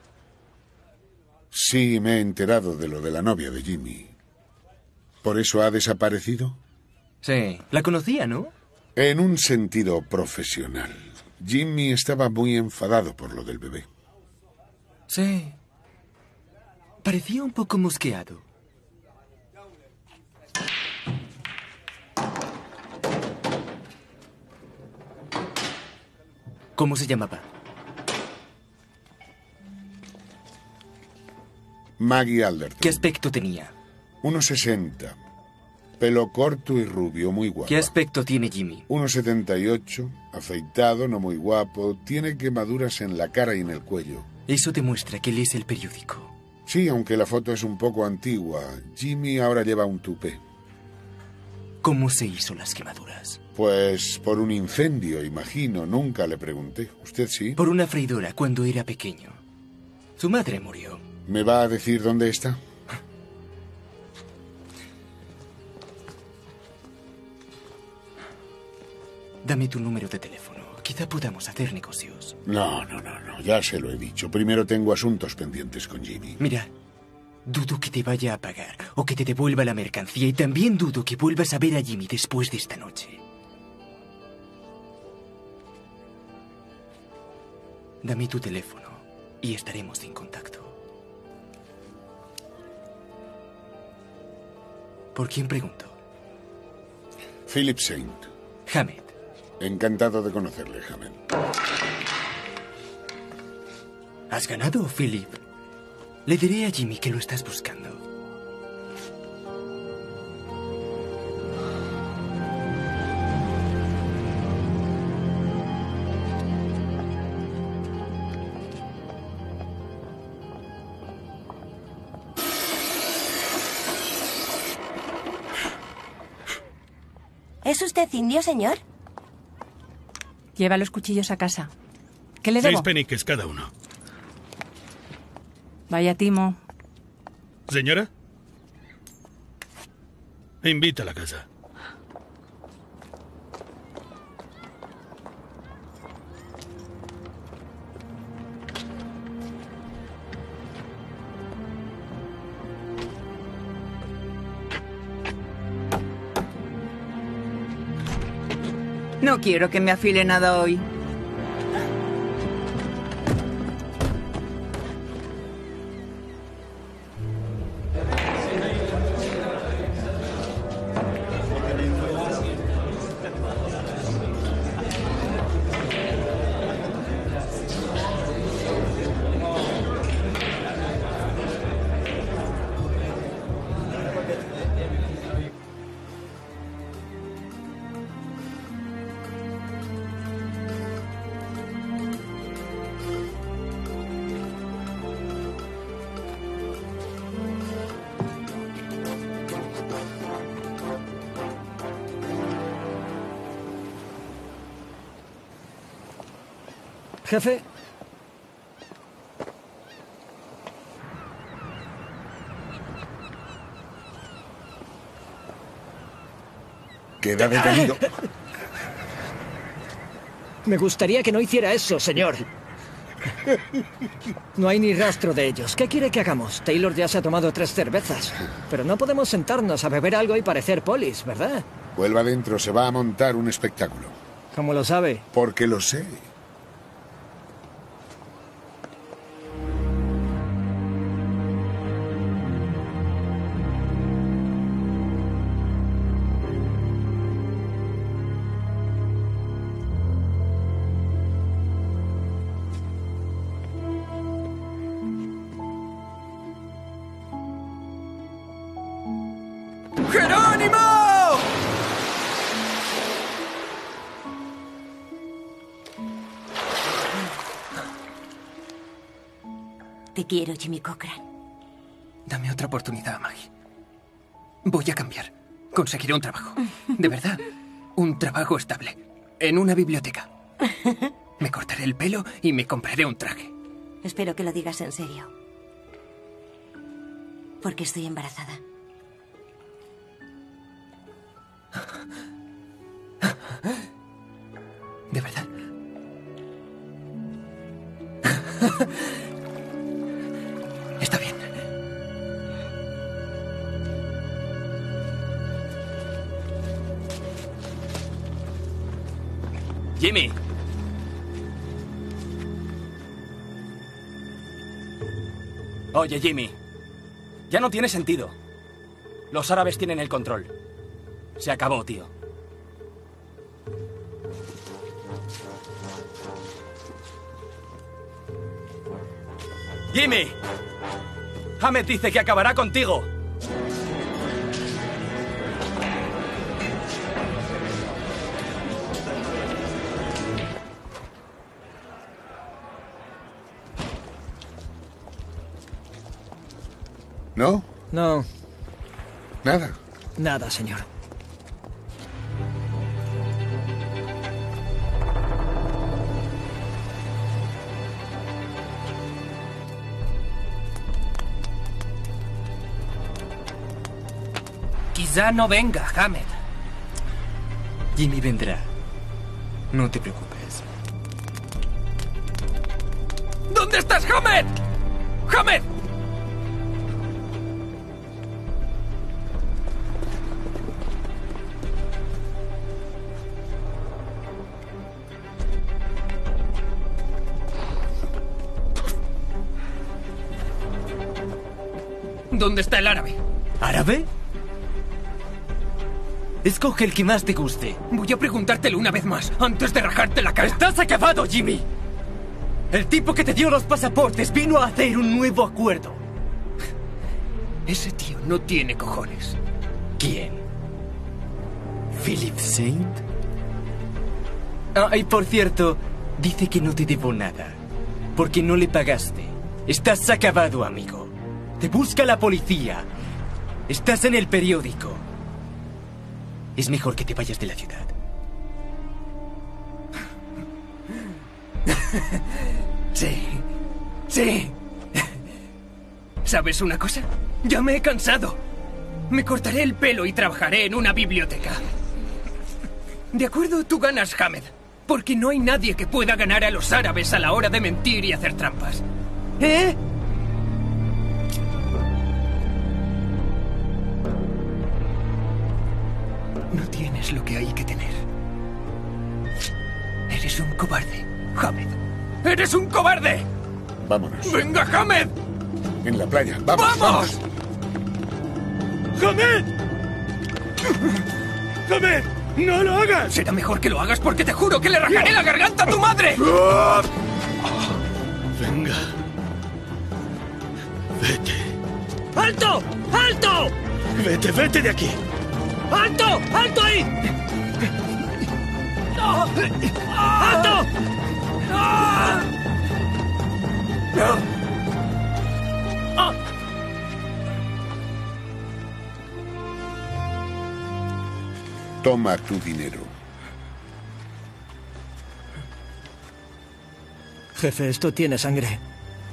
Speaker 2: Sí, me he enterado de lo de la novia de Jimmy. ¿Por eso ha desaparecido?
Speaker 3: Sí. La conocía, ¿no?
Speaker 2: En un sentido profesional. Jimmy estaba muy enfadado por lo del bebé.
Speaker 3: Sí. Parecía un poco mosqueado. ¿Cómo se llamaba?
Speaker 2: Maggie Alderton.
Speaker 3: ¿Qué aspecto tenía?
Speaker 2: uno sesenta. Pelo corto y rubio, muy guapo.
Speaker 3: ¿Qué aspecto tiene Jimmy?
Speaker 2: uno setenta y ocho, afeitado, no muy guapo. Tiene quemaduras en la cara y en el cuello.
Speaker 3: Eso demuestra que lees el periódico.
Speaker 2: Sí, aunque la foto es un poco antigua. Jimmy ahora lleva un tupé.
Speaker 3: ¿Cómo se hizo las quemaduras?
Speaker 2: Pues por un incendio, imagino. Nunca le pregunté. ¿Usted sí?
Speaker 3: Por una freidora cuando era pequeño. Su madre murió.
Speaker 2: ¿Me va a decir dónde está?
Speaker 3: Dame tu número de teléfono. Quizá podamos hacer negocios.
Speaker 2: No, no, no, no. Ya se lo he dicho. Primero tengo asuntos pendientes con Jimmy.
Speaker 3: Mira, dudo que te vaya a pagar o que te devuelva la mercancía y también dudo que vuelvas a ver a Jimmy después de esta noche. Dame tu teléfono y estaremos en contacto. ¿Por quién pregunto?
Speaker 2: Philip Saint.
Speaker 3: Hammett.
Speaker 2: Encantado de conocerle, Hammett.
Speaker 3: ¿Has ganado, Philip? Le diré a Jimmy que lo estás buscando.
Speaker 5: ¿Es usted indio, señor?
Speaker 13: Lleva los cuchillos a casa. ¿Qué le debo?
Speaker 8: Seis peniques cada uno.
Speaker 13: Vaya timo.
Speaker 8: Señora, invita a la casa.
Speaker 12: No quiero que me afile nada hoy.
Speaker 1: Jefe.
Speaker 2: Queda detenido.
Speaker 1: Me gustaría que no hiciera eso, señor. No hay ni rastro de ellos. ¿Qué quiere que hagamos? Taylor ya se ha tomado tres cervezas. Pero no podemos sentarnos a beber algo y parecer polis, ¿verdad?
Speaker 2: Vuelva adentro, se va a montar un espectáculo.
Speaker 1: ¿Cómo lo sabe?
Speaker 2: Porque lo sé.
Speaker 3: ¡Jerónimo!
Speaker 5: Te quiero, Jimmy Cochran.
Speaker 4: Dame otra oportunidad, Maggie. Voy a cambiar. Conseguiré un trabajo. De verdad. Un trabajo estable. En una biblioteca. Me cortaré el pelo y me compraré un traje.
Speaker 5: Espero que lo digas en serio. Porque estoy embarazada.
Speaker 4: ¿De verdad? Está bien.
Speaker 14: Jimmy. Oye, Jimmy. Ya no tiene sentido. Los árabes tienen el control. Se acabó, tío. ¡Jimmy! Hamed dice que acabará contigo.
Speaker 2: ¿No?
Speaker 1: No.
Speaker 2: Nada.
Speaker 1: Nada, señor.
Speaker 4: Quizá no venga, Hamed.
Speaker 3: Jimmy vendrá. No te preocupes.
Speaker 4: ¿Dónde estás, Hamed? ¡Hamed! ¿Dónde está el árabe?
Speaker 3: ¿Árabe? Escoge el que más te guste.
Speaker 4: Voy a preguntártelo una vez más, antes de rajarte la cara.
Speaker 3: ¡Estás acabado, Jimmy! El tipo que te dio los pasaportes vino a hacer un nuevo acuerdo.
Speaker 4: Ese tío no tiene cojones.
Speaker 3: ¿Quién? ¿Philip Saint? Ah, y por cierto, dice que no te debo nada. Porque no le pagaste. Estás acabado, amigo. Te busca la policía. Estás en el periódico. Es mejor que te vayas de la ciudad.
Speaker 4: Sí. Sí. ¿Sabes una cosa? Ya me he cansado. Me cortaré el pelo y trabajaré en una biblioteca. De acuerdo, tú ganas, Hamed. Porque no hay nadie que pueda ganar a los árabes a la hora de mentir y hacer trampas. ¿Eh? No tienes lo que hay que tener. Eres un cobarde, Hamed. ¡Eres un cobarde!
Speaker 2: Vámonos.
Speaker 4: ¡Venga, Hamed!
Speaker 2: En la playa. ¡Vamos!
Speaker 4: ¡Vamos!
Speaker 8: ¡Hamed! ¡Hamed! ¡No lo hagas!
Speaker 4: Será mejor que lo hagas porque te juro que le rajaré la garganta a tu madre.
Speaker 8: Venga. Vete.
Speaker 1: ¡Alto! ¡Alto!
Speaker 8: Vete, vete de aquí.
Speaker 1: ¡Alto! ¡Alto ahí! ¡Alto!
Speaker 2: Toma tu dinero.
Speaker 1: Jefe, esto tiene sangre.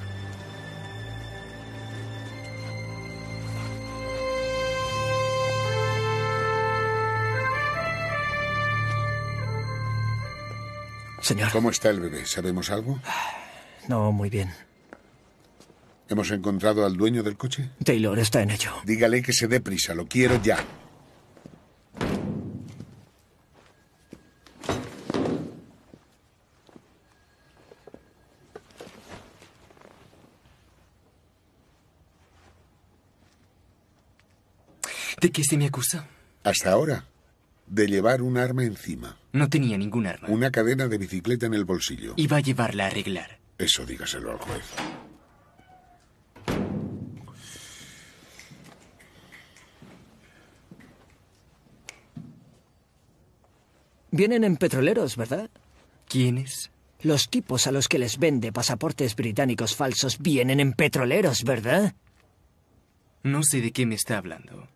Speaker 1: Señor.
Speaker 2: ¿Cómo está el bebé? ¿Sabemos algo?
Speaker 1: No, muy bien.
Speaker 2: ¿Hemos encontrado al dueño del coche?
Speaker 1: Taylor está en ello.
Speaker 2: Dígale que se dé prisa, lo quiero ya.
Speaker 3: ¿De qué se me acusa?
Speaker 2: Hasta ahora, de llevar un arma encima.
Speaker 3: No tenía ningún arma.
Speaker 2: Una cadena de bicicleta en el bolsillo.
Speaker 3: Iba a llevarla a arreglar.
Speaker 2: Eso dígaselo al juez.
Speaker 1: Vienen en petroleros, ¿verdad?
Speaker 3: ¿Quiénes?
Speaker 1: Los tipos a los que les vende pasaportes británicos falsos vienen en petroleros, ¿verdad?
Speaker 3: No sé de qué me está hablando.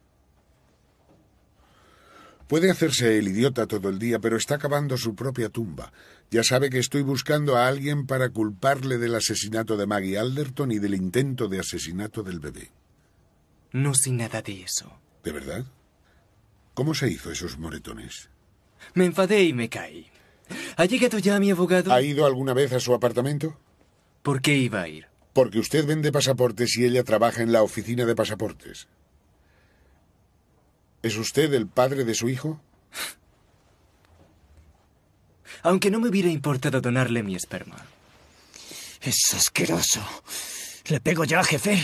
Speaker 2: Puede hacerse el idiota todo el día, pero está cavando su propia tumba. Ya sabe que estoy buscando a alguien para culparle del asesinato de Maggie Alderton y del intento de asesinato del bebé.
Speaker 3: No sé nada de eso.
Speaker 2: ¿De verdad? ¿Cómo se hizo esos moretones?
Speaker 3: Me enfadé y me caí. ¿Ha llegado ya mi abogado?
Speaker 2: ¿Ha ido alguna vez a su apartamento?
Speaker 3: ¿Por qué iba a ir?
Speaker 2: Porque usted vende pasaportes y ella trabaja en la oficina de pasaportes. ¿Es usted el padre de su hijo?
Speaker 3: Aunque no me hubiera importado donarle mi esperma.
Speaker 1: Es asqueroso. ¿Le pego ya, jefe?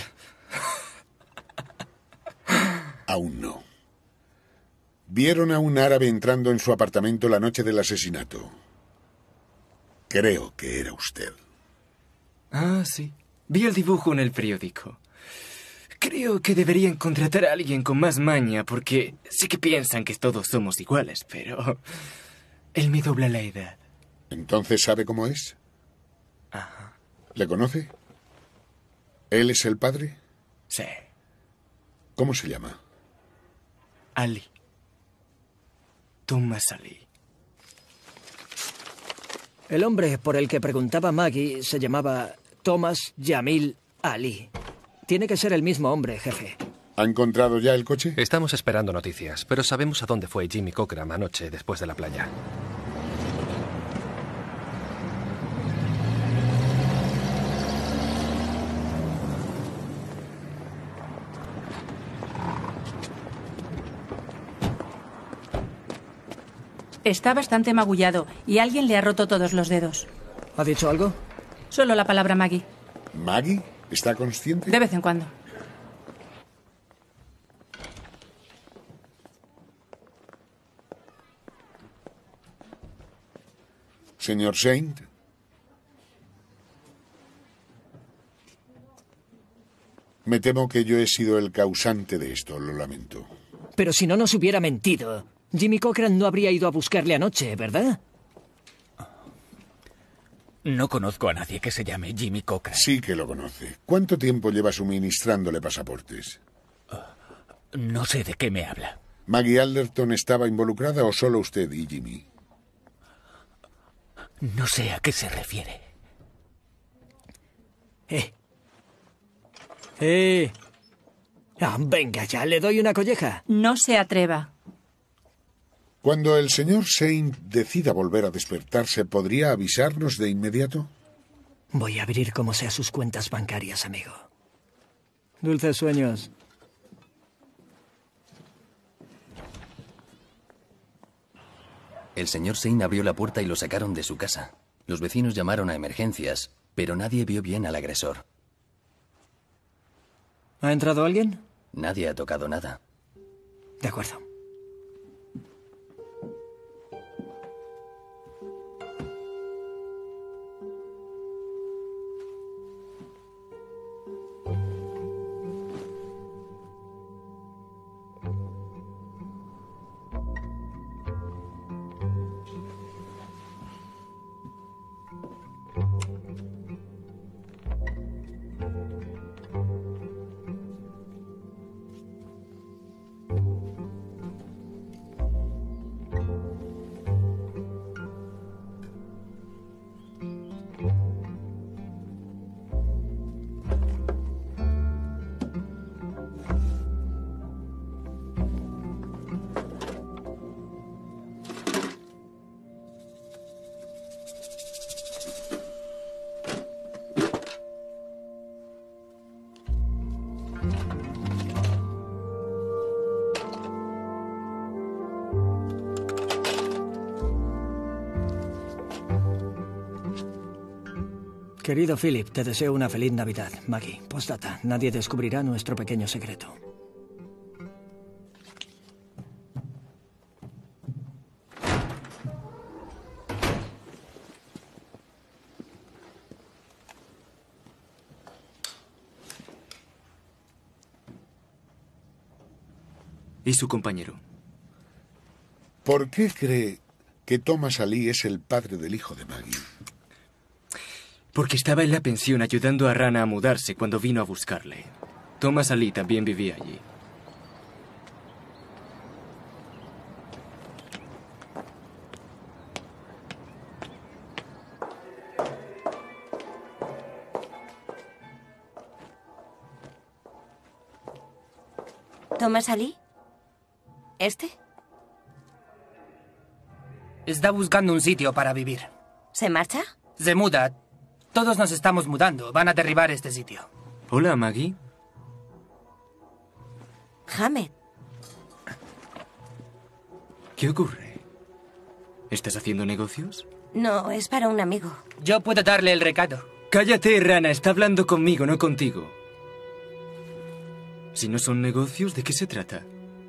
Speaker 2: Aún no. Vieron a un árabe entrando en su apartamento la noche del asesinato. Creo que era usted.
Speaker 3: Ah, sí. Vi el dibujo en el periódico. Creo que deberían contratar a alguien con más maña porque sé que piensan que todos somos iguales, pero él me dobla la edad.
Speaker 2: ¿Entonces sabe cómo es?
Speaker 3: Ajá.
Speaker 2: ¿Le conoce? ¿Él es el padre?
Speaker 3: Sí.
Speaker 2: ¿Cómo se llama?
Speaker 3: Ali. Thomas Ali.
Speaker 1: El hombre por el que preguntaba Maggie se llamaba Thomas Jamil Ali. Tiene que ser el mismo hombre, jefe.
Speaker 2: ¿Ha encontrado ya el coche?
Speaker 7: Estamos esperando noticias, pero sabemos a dónde fue Jimmy Cochran anoche después de la playa.
Speaker 13: Está bastante magullado y alguien le ha roto todos los dedos.
Speaker 1: ¿Ha dicho algo?
Speaker 13: Solo la palabra Maggie.
Speaker 2: ¿Maggie? ¿Está consciente?
Speaker 13: De vez en cuando.
Speaker 2: Señor Saint. Me temo que yo he sido el causante de esto, lo lamento.
Speaker 1: Pero si no nos hubiera mentido, Jimmy Cochran no habría ido a buscarle anoche, ¿verdad?
Speaker 11: No conozco a nadie que se llame Jimmy Cochran.
Speaker 2: Sí que lo conoce. ¿Cuánto tiempo lleva suministrándole pasaportes?
Speaker 11: Uh, no sé de qué me habla.
Speaker 2: ¿Maggie Alderton estaba involucrada o solo usted y Jimmy?
Speaker 11: No sé a qué se refiere.
Speaker 1: Eh. Eh. Ah, venga ya, le doy una colleja.
Speaker 13: No se atreva.
Speaker 2: Cuando el señor Saint decida volver a despertarse, ¿podría avisarnos de inmediato?
Speaker 1: Voy a abrir como sea sus cuentas bancarias, amigo. Dulces sueños.
Speaker 15: El señor Saint abrió la puerta y lo sacaron de su casa. Los vecinos llamaron a emergencias, pero nadie vio bien al agresor.
Speaker 1: ¿Ha entrado alguien?
Speaker 15: Nadie ha tocado nada.
Speaker 1: De acuerdo. Querido Philip, te deseo una feliz Navidad. Maggie, postdata. Nadie descubrirá nuestro pequeño secreto.
Speaker 3: ¿Y su compañero?
Speaker 2: ¿Por qué cree que Thomas Ali es el padre del hijo de Maggie?
Speaker 3: Porque estaba en la pensión ayudando a Rana a mudarse cuando vino a buscarle. Thomas Ali también vivía allí.
Speaker 5: ¿Thomas Ali? ¿Este?
Speaker 4: Está buscando un sitio para vivir.
Speaker 5: ¿Se marcha?
Speaker 4: Se muda. Todos nos estamos mudando. Van a derribar este sitio.
Speaker 3: Hola, Maggie.
Speaker 5: Hamed.
Speaker 3: ¿Qué ocurre? ¿Estás haciendo negocios?
Speaker 5: No, es para un amigo.
Speaker 4: Yo puedo darle el recado.
Speaker 3: Cállate, Rana. Está hablando conmigo, no contigo. Si no son negocios, ¿de qué se trata?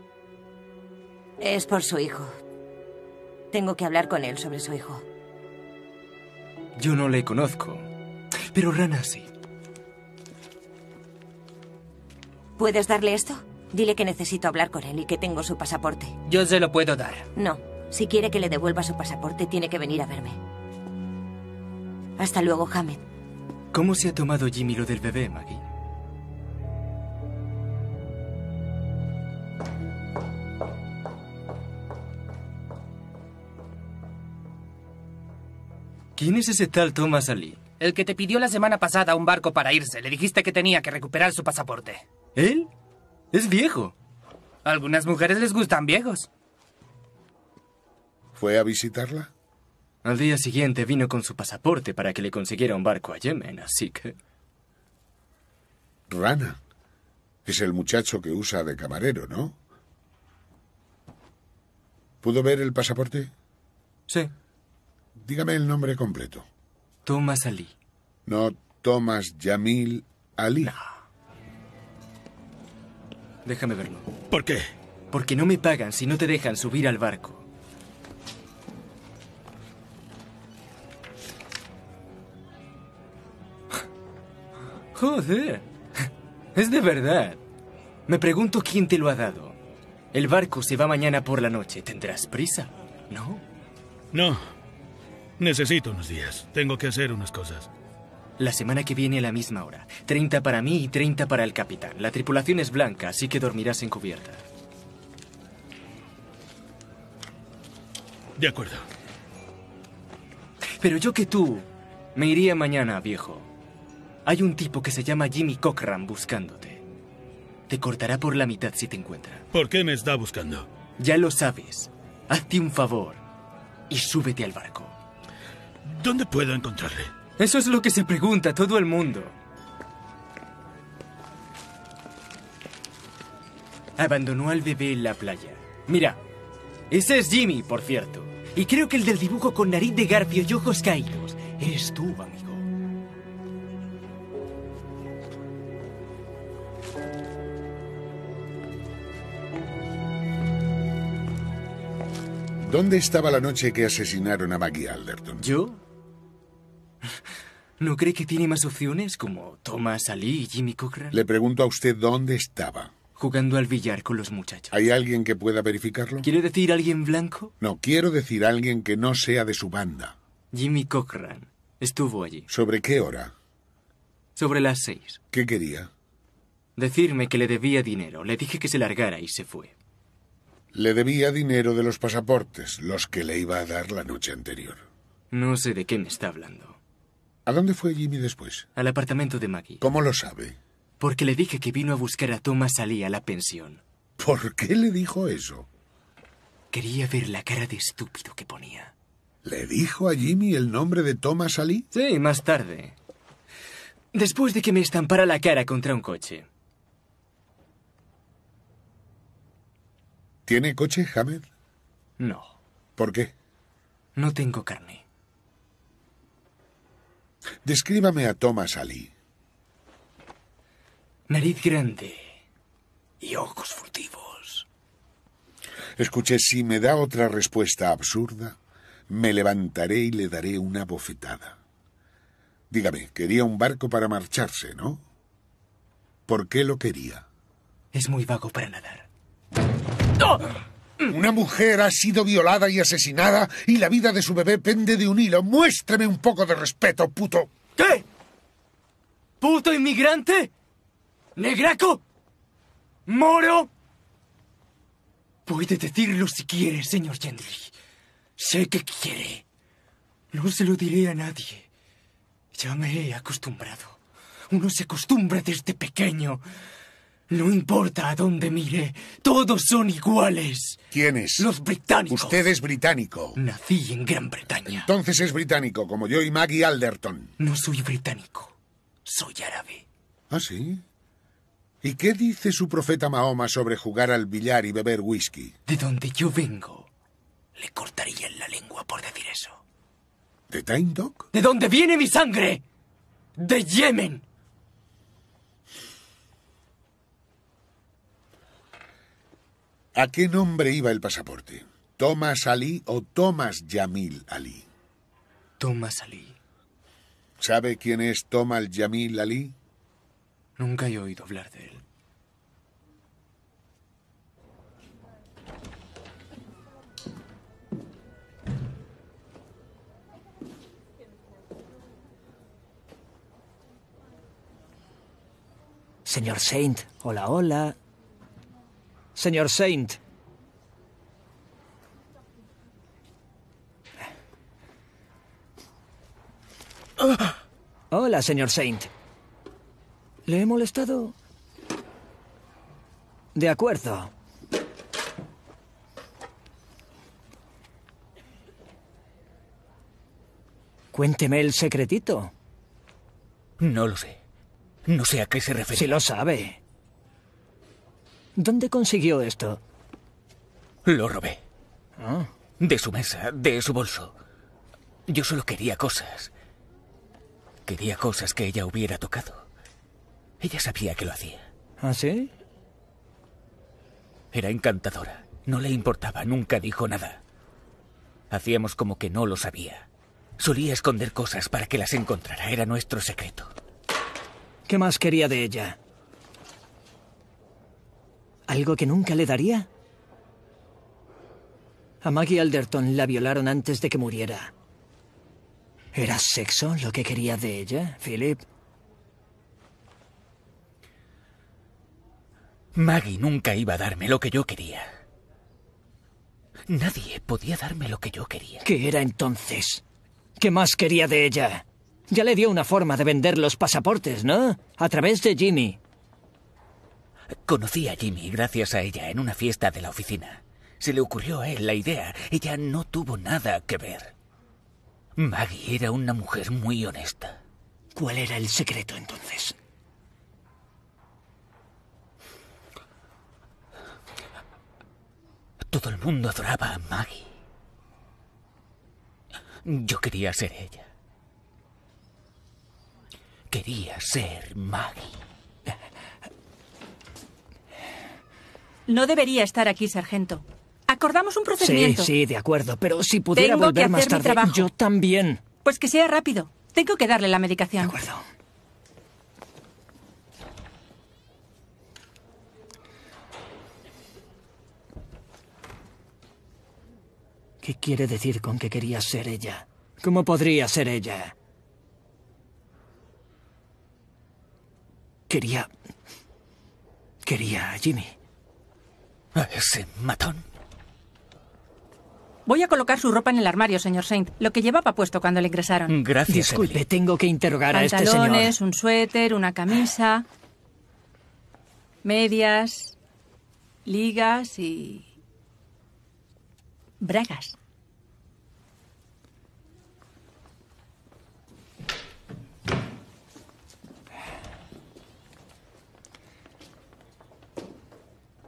Speaker 5: Es por su hijo. Tengo que hablar con él sobre su hijo.
Speaker 3: Yo no le conozco, pero Rana sí.
Speaker 5: ¿Puedes darle esto? Dile que necesito hablar con él y que tengo su pasaporte.
Speaker 4: Yo se lo puedo dar.
Speaker 5: No. Si quiere que le devuelva su pasaporte, tiene que venir a verme. Hasta luego, Hamed.
Speaker 3: ¿Cómo se ha tomado Jimmy lo del bebé, Maggie? ¿Quién es ese tal Thomas Ali?
Speaker 4: El que te pidió la semana pasada un barco para irse. Le dijiste que tenía que recuperar su pasaporte.
Speaker 3: ¿Él? Es viejo.
Speaker 4: A algunas mujeres les gustan viejos.
Speaker 2: ¿Fue a visitarla?
Speaker 3: Al día siguiente vino con su pasaporte para que le consiguiera un barco a Yemen, así que...
Speaker 2: Rana. Es el muchacho que usa de camarero, ¿no? ¿Pudo ver el pasaporte?
Speaker 3: Sí.
Speaker 2: Dígame el nombre completo.
Speaker 3: Thomas Ali.
Speaker 2: No Thomas Jamil Ali.
Speaker 3: No. Déjame verlo.
Speaker 8: ¿Por qué?
Speaker 3: Porque no me pagan si no te dejan subir al barco. Joder. Es de verdad. Me pregunto quién te lo ha dado. El barco se va mañana por la noche. ¿Tendrás prisa? ¿No?
Speaker 8: No. Necesito unos días. Tengo que hacer unas cosas.
Speaker 3: La semana que viene a la misma hora. treinta para mí y treinta para el capitán. La tripulación es blanca, así que dormirás en cubierta.
Speaker 8: De acuerdo.
Speaker 3: Pero yo que tú, me iría mañana, viejo. Hay un tipo que se llama Jimmy Cochran buscándote. Te cortará por la mitad si te encuentra.
Speaker 8: ¿Por qué me está buscando?
Speaker 3: Ya lo sabes. Hazte un favor y súbete al barco.
Speaker 8: ¿Dónde puedo encontrarle?
Speaker 3: Eso es lo que se pregunta todo el mundo. Abandonó al bebé en la playa. Mira, ese es Jimmy, por cierto. Y creo que el del dibujo con nariz de garfio y ojos caídos eres tú, amigo.
Speaker 2: ¿Dónde estaba la noche que asesinaron a Maggie Alderton?
Speaker 3: ¿Yo? ¿No cree que tiene más opciones como Thomas Ali y Jimmy Cochran?
Speaker 2: Le pregunto a usted dónde estaba.
Speaker 3: Jugando al billar con los muchachos.
Speaker 2: ¿Hay alguien que pueda verificarlo?
Speaker 3: ¿Quiere decir alguien blanco?
Speaker 2: No, quiero decir alguien que no sea de su banda.
Speaker 3: Jimmy Cochran estuvo allí.
Speaker 2: ¿Sobre qué hora?
Speaker 3: Sobre las seis.
Speaker 2: ¿Qué quería?
Speaker 3: Decirme que le debía dinero. Le dije que se largara y se fue.
Speaker 2: Le debía dinero de los pasaportes, los que le iba a dar la noche anterior.
Speaker 3: No sé de qué me está hablando.
Speaker 2: ¿A dónde fue Jimmy después?
Speaker 3: Al apartamento de Maggie.
Speaker 2: ¿Cómo lo sabe?
Speaker 3: Porque le dije que vino a buscar a Thomas Ali a la pensión.
Speaker 2: ¿Por qué le dijo eso?
Speaker 3: Quería ver la cara de estúpido que ponía.
Speaker 2: ¿Le dijo a Jimmy el nombre de Thomas Ali?
Speaker 3: Sí, más tarde. Después de que me estampara la cara contra un coche.
Speaker 2: ¿Tiene coche, Hamed?
Speaker 3: No.
Speaker 2: ¿Por qué?
Speaker 3: No tengo carne.
Speaker 2: Descríbame a Thomas Ali.
Speaker 3: Nariz grande y ojos furtivos.
Speaker 2: Escuche, si me da otra respuesta absurda, me levantaré y le daré una bofetada. Dígame, quería un barco para marcharse, ¿no? ¿Por qué lo quería?
Speaker 3: Es muy vago para nadar.
Speaker 2: ¡Oh! Una mujer ha sido violada y asesinada y la vida de su bebé pende de un hilo. Muéstrame un poco de respeto, puto.
Speaker 3: ¿Qué? ¿Puto inmigrante? ¿Negraco? ¿Moro? Puede decirlo si quiere, señor Gendry. Sé que quiere. No se lo diré a nadie. Ya me he acostumbrado. Uno se acostumbra desde pequeño. No importa a dónde mire, todos son iguales.
Speaker 2: ¿Quién es?
Speaker 3: Los británicos.
Speaker 2: Usted es británico.
Speaker 3: Nací en Gran Bretaña.
Speaker 2: Entonces es británico, como yo y Maggie Alderton.
Speaker 3: No soy británico. Soy árabe.
Speaker 2: ¿Ah, sí? ¿Y qué dice su profeta Mahoma sobre jugar al billar y beber whisky?
Speaker 3: De donde yo vengo, le cortarían la lengua por decir eso.
Speaker 2: ¿De Time Dog?
Speaker 3: ¿De dónde viene mi sangre? ¡De Yemen!
Speaker 2: ¿A qué nombre iba el pasaporte? ¿Thomas Ali o Thomas Yamil Ali?
Speaker 3: Thomas Ali.
Speaker 2: ¿Sabe quién es Thomas Yamil Ali?
Speaker 3: Nunca he oído hablar de él.
Speaker 1: Señor Saint, hola, hola. Señor Saint. Hola, señor Saint. ¿Le he molestado? De acuerdo. Cuénteme el secretito.
Speaker 11: No lo sé. No sé a qué se refiere.
Speaker 1: Si lo sabe. ¿Dónde consiguió esto?
Speaker 11: Lo robé.
Speaker 1: Ah.
Speaker 11: De su mesa, de su bolso. Yo solo quería cosas. Quería cosas que ella hubiera tocado. Ella sabía que lo hacía.
Speaker 1: ¿Ah, sí?
Speaker 11: Era encantadora. No le importaba, nunca dijo nada. Hacíamos como que no lo sabía. Solía esconder cosas para que las encontrara. Era nuestro secreto.
Speaker 1: ¿Qué más quería de ella? ¿Algo que nunca le daría? A Maggie Alderton la violaron antes de que muriera. ¿Era sexo lo que quería de ella, Philip?
Speaker 11: Maggie nunca iba a darme lo que yo quería. Nadie podía darme lo que yo quería.
Speaker 1: ¿Qué era entonces? ¿Qué más quería de ella? Ya le dio una forma de vender los pasaportes, ¿no? A través de Jimmy.
Speaker 11: Conocí a Jimmy gracias a ella en una fiesta de la oficina. Se le ocurrió a él la idea. Ella no tuvo nada que ver. Maggie era una mujer muy honesta.
Speaker 1: ¿Cuál era el secreto entonces?
Speaker 11: Todo el mundo adoraba a Maggie. Yo quería ser ella. Quería ser Maggie.
Speaker 13: No debería estar aquí, sargento. Acordamos un procedimiento.
Speaker 1: Sí, sí, de acuerdo. Pero si pudiera
Speaker 13: Tengo
Speaker 1: volver
Speaker 13: que
Speaker 1: más
Speaker 13: hacer mi
Speaker 1: tarde,
Speaker 13: trabajo.
Speaker 1: yo también.
Speaker 13: Pues que sea rápido. Tengo que darle la medicación.
Speaker 1: De acuerdo. ¿Qué quiere decir con que quería ser ella? ¿Cómo podría ser ella? Quería... Quería a Jimmy.
Speaker 11: ¿A ese matón?
Speaker 13: Voy a colocar su ropa en el armario, señor Saint. Lo que llevaba puesto cuando le ingresaron.
Speaker 11: Gracias,
Speaker 1: Disculpe,
Speaker 11: Emily.
Speaker 1: tengo que interrogar a este señor.
Speaker 13: Pantalones, un suéter, una camisa, medias, ligas y... bragas.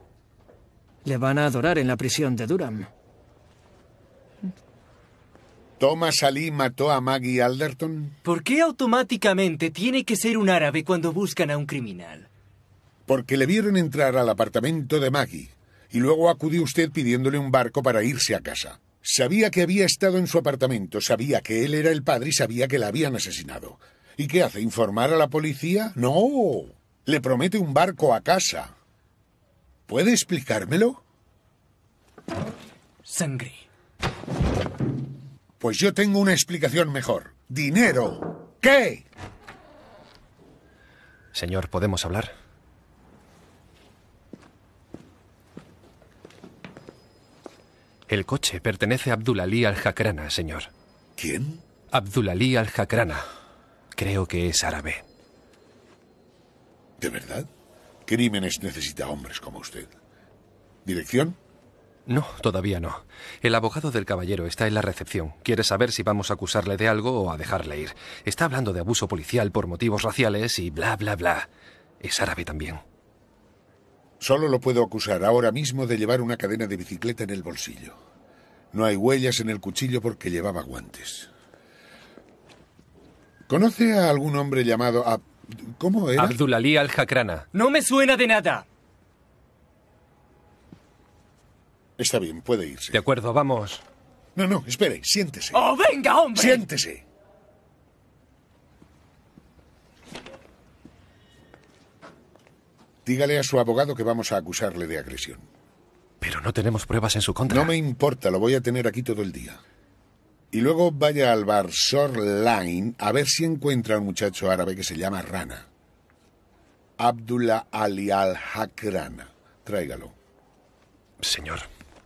Speaker 1: Le van a adorar en la prisión de Durham.
Speaker 2: ¿Thomas Ali mató a Maggie Alderton?
Speaker 3: ¿Por qué automáticamente tiene que ser un árabe cuando buscan a un criminal?
Speaker 2: Porque le vieron entrar al apartamento de Maggie y luego acudió usted pidiéndole un barco para irse a casa. Sabía que había estado en su apartamento, sabía que él era el padre y sabía que la habían asesinado. ¿Y qué hace? ¿Informar a la policía? No. Le promete un barco a casa. ¿Puede explicármelo?
Speaker 3: Sangre.
Speaker 2: Pues yo tengo una explicación mejor. ¡Dinero! ¿Qué?
Speaker 7: Señor, ¿podemos hablar? El coche pertenece a Abdulalí al-Jakrana, señor.
Speaker 2: ¿Quién?
Speaker 7: Abdulalí al-Jakrana. Creo que es árabe.
Speaker 2: ¿De verdad? Crímenes necesita hombres como usted. ¿Dirección?
Speaker 7: No, todavía no. El abogado del caballero está en la recepción. Quiere saber si vamos a acusarle de algo o a dejarle ir. Está hablando de abuso policial por motivos raciales y bla, bla, bla. Es árabe también.
Speaker 2: Solo lo puedo acusar ahora mismo de llevar una cadena de bicicleta en el bolsillo. No hay huellas en el cuchillo porque llevaba guantes. ¿Conoce a algún hombre llamado... Ab... ¿Cómo era?
Speaker 7: Abdulalí al-Jakrana.
Speaker 3: No me suena de nada.
Speaker 2: Está bien, puede irse.
Speaker 7: De acuerdo, vamos.
Speaker 2: No, no, espere, siéntese.
Speaker 3: ¡Oh, venga, hombre!
Speaker 2: Siéntese. Dígale a su abogado que vamos a acusarle de agresión.
Speaker 7: Pero no tenemos pruebas en su contra.
Speaker 2: No me importa, lo voy a tener aquí todo el día. Y luego vaya al bar Shore Line a ver si encuentra a un muchacho árabe que se llama Rana. Abdullah Ali al-Jakrana. Tráigalo.
Speaker 7: Señor.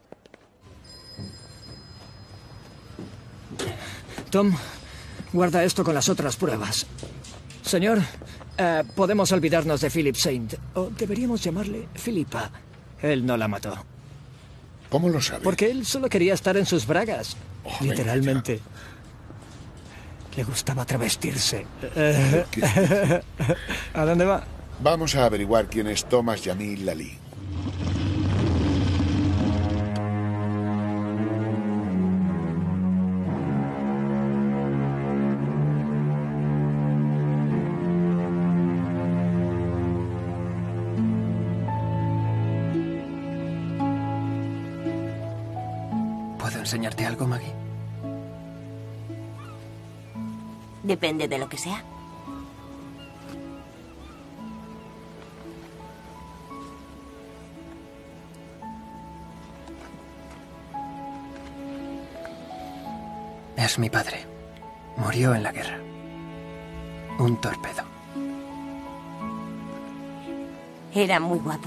Speaker 1: Tom, guarda esto con las otras pruebas. Señor, eh, podemos olvidarnos de Philip Saint. O deberíamos llamarle Philippa. Él no la mató.
Speaker 2: ¿Cómo lo sabe?
Speaker 1: Porque él solo quería estar en sus bragas. Oh, literalmente. Le gustaba travestirse. ¿A dónde va?
Speaker 2: Vamos a averiguar quién es Thomas Jamil Ali.
Speaker 16: ¿Puedo enseñarte algo, Maggie?
Speaker 5: Depende de lo que sea.
Speaker 16: Es mi padre. Murió en la guerra. Un torpedo.
Speaker 5: Era muy guapo.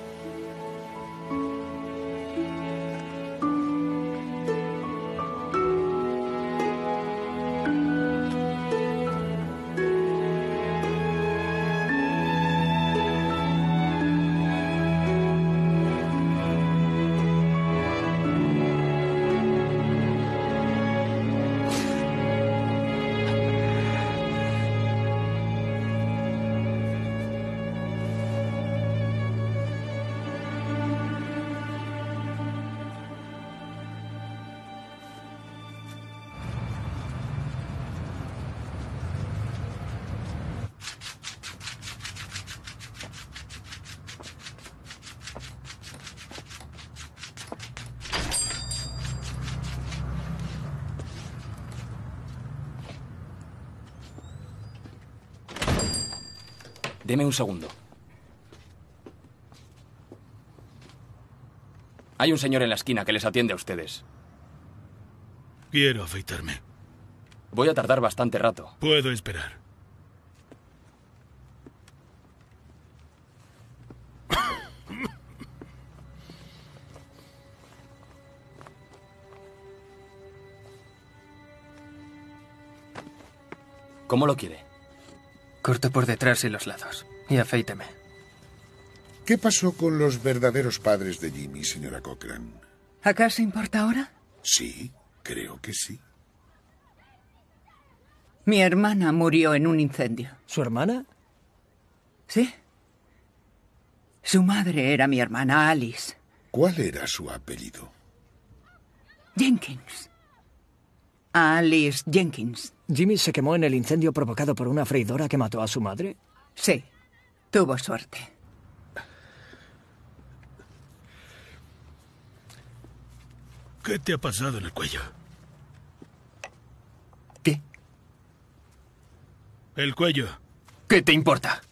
Speaker 14: Deme un segundo. Hay un señor en la esquina que les atiende a ustedes.
Speaker 8: Quiero afeitarme.
Speaker 14: Voy a tardar bastante rato.
Speaker 8: Puedo esperar.
Speaker 14: ¿Cómo lo quiere?
Speaker 16: Corto por detrás y los lados. Y afeíteme.
Speaker 2: ¿Qué pasó con los verdaderos padres de Jimmy, señora Cochran?
Speaker 12: ¿Acaso importa ahora?
Speaker 2: Sí, creo que sí.
Speaker 12: Mi hermana murió en un incendio.
Speaker 1: ¿Su hermana?
Speaker 12: Sí. Su madre era mi hermana Alice.
Speaker 2: ¿Cuál era su apellido?
Speaker 12: Jenkins. A Alice Jenkins.
Speaker 1: ¿Jimmy se quemó en el incendio provocado por una freidora que mató a su madre?
Speaker 12: Sí, tuvo suerte.
Speaker 8: ¿Qué te ha pasado en el cuello?
Speaker 4: ¿Qué?
Speaker 8: El cuello.
Speaker 4: ¿Qué te importa?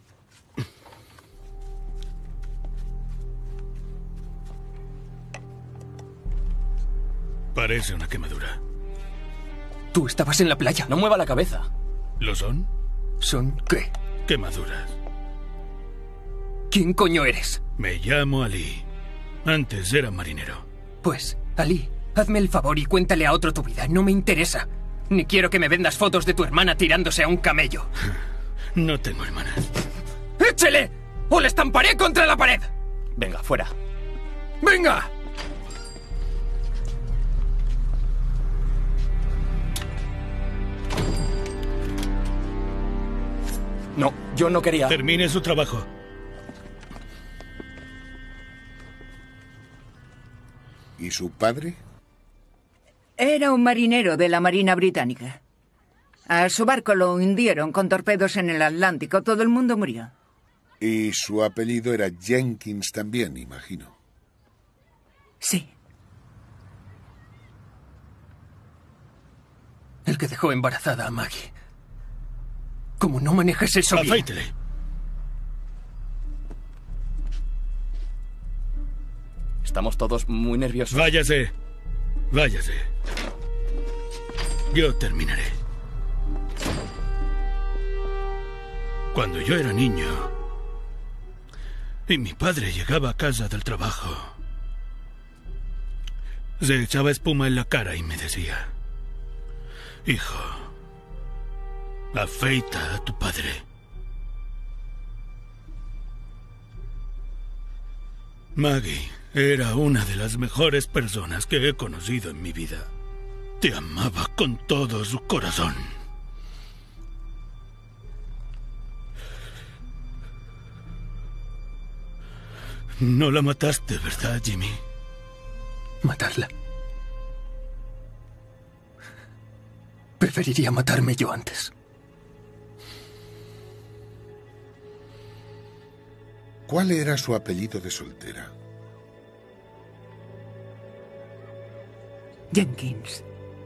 Speaker 8: Parece una quemadura.
Speaker 4: Tú estabas en la playa.
Speaker 14: No mueva la cabeza.
Speaker 8: ¿Lo son?
Speaker 4: ¿Son qué?
Speaker 8: Quemaduras.
Speaker 4: ¿Quién coño eres?
Speaker 8: Me llamo Ali. Antes era marinero.
Speaker 4: Pues, Ali, hazme el favor y cuéntale a otro tu vida. No me interesa. Ni quiero que me vendas fotos de tu hermana tirándose a un camello.
Speaker 8: No tengo hermanas.
Speaker 4: ¡Échele! ¡O le estamparé contra la pared!
Speaker 14: Venga, fuera.
Speaker 4: ¡Venga!
Speaker 14: No, yo no quería...
Speaker 8: Termine su trabajo.
Speaker 2: ¿Y su padre?
Speaker 12: Era un marinero de la Marina Británica. A su barco lo hundieron con torpedos en el Atlántico. Todo el mundo murió.
Speaker 2: Y su apellido era Jenkins también, imagino.
Speaker 12: Sí.
Speaker 4: El que dejó embarazada a Maggie. Como no manejes eso bien...
Speaker 8: Afeítele.
Speaker 14: Estamos todos muy nerviosos.
Speaker 8: Váyase. Váyase. Yo terminaré. Cuando yo era niño y mi padre llegaba a casa del trabajo, se echaba espuma en la cara y me decía: hijo, afeita a tu padre. Maggie era una de las mejores personas que he conocido en mi vida. Te amaba con todo su corazón. No la mataste, ¿verdad, Jimmy?
Speaker 4: ¿Matarla? Preferiría matarme yo antes.
Speaker 2: ¿Cuál era su apellido de soltera?
Speaker 12: Jenkins.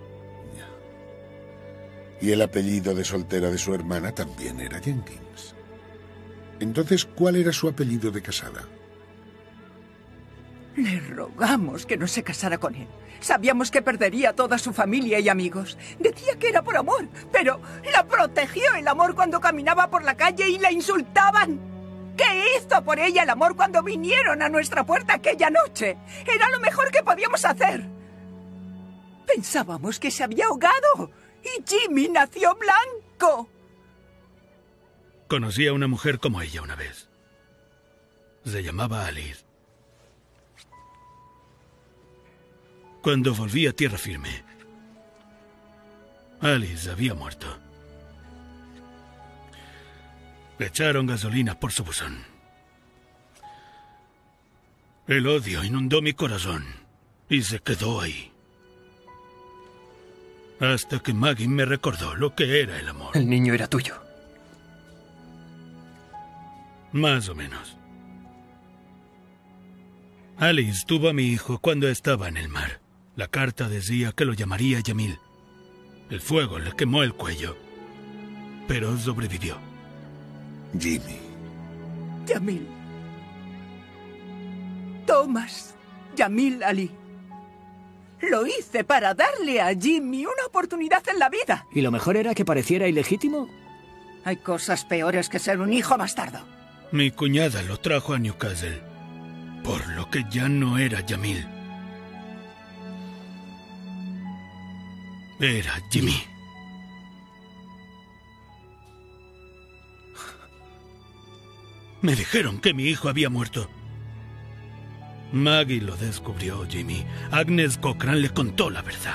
Speaker 2: Y el apellido de soltera de su hermana también era Jenkins. Entonces, ¿cuál era su apellido de casada?
Speaker 12: Le rogamos que no se casara con él. Sabíamos que perdería a toda su familia y amigos. Decía que era por amor, pero la protegió el amor cuando caminaba por la calle y la insultaban. ¿Qué hizo por ella el amor cuando vinieron a nuestra puerta aquella noche? Era lo mejor que podíamos hacer. Pensábamos que se había ahogado y Jimmy nació blanco.
Speaker 8: Conocí a una mujer como ella una vez. Se llamaba Alice. Cuando volví a tierra firme, Alice había muerto. Le echaron gasolina por su buzón. El odio inundó mi corazón y se quedó ahí. Hasta que Maggie me recordó lo que era el amor.
Speaker 4: El niño era tuyo.
Speaker 8: Más o menos. Alice tuvo a mi hijo cuando estaba en el mar. La carta decía que lo llamaría Yamil. El fuego le quemó el cuello, pero sobrevivió.
Speaker 2: Jimmy.
Speaker 12: Yamil. Thomas Yamil Ali. Lo hice para darle a Jimmy una oportunidad en la vida.
Speaker 1: ¿Y lo mejor era que pareciera ilegítimo?
Speaker 12: Hay cosas peores que ser un hijo bastardo.
Speaker 8: Mi cuñada lo trajo a Newcastle, por lo que ya no era Yamil. Era Jimmy. Me dijeron que mi hijo había muerto. Maggie lo descubrió, Jimmy. Agnes Cochran le contó la verdad.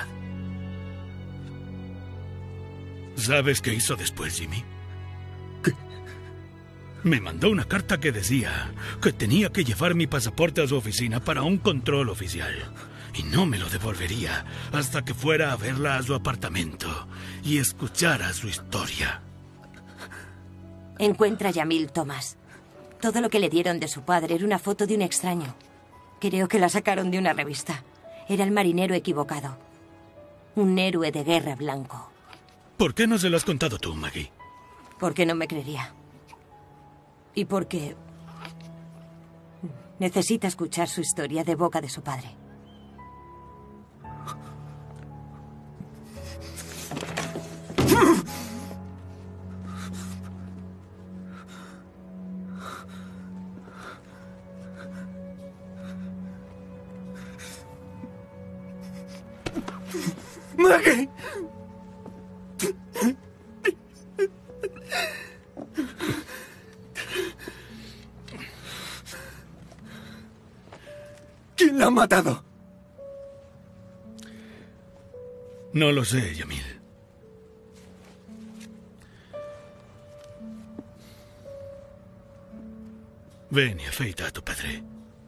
Speaker 8: ¿Sabes qué hizo después, Jimmy?
Speaker 4: ¿Qué?
Speaker 8: Me mandó una carta que decía que tenía que llevar mi pasaporte a su oficina para un control oficial. Y no me lo devolvería hasta que fuera a verla a su apartamento y escuchara su historia.
Speaker 5: Encuentra a Yamil, Thomas. Todo lo que le dieron de su padre era una foto de un extraño. Creo que la sacaron de una revista. Era el marinero equivocado. Un héroe de guerra blanco.
Speaker 8: ¿Por qué no se lo has contado tú, Maggie?
Speaker 5: Porque no me creería. Y porque necesita escuchar su historia de boca de su padre.
Speaker 4: ¡Maggie! ¿Quién la ha matado?
Speaker 8: No lo sé, Yamil. Ven y afeita a tu padre.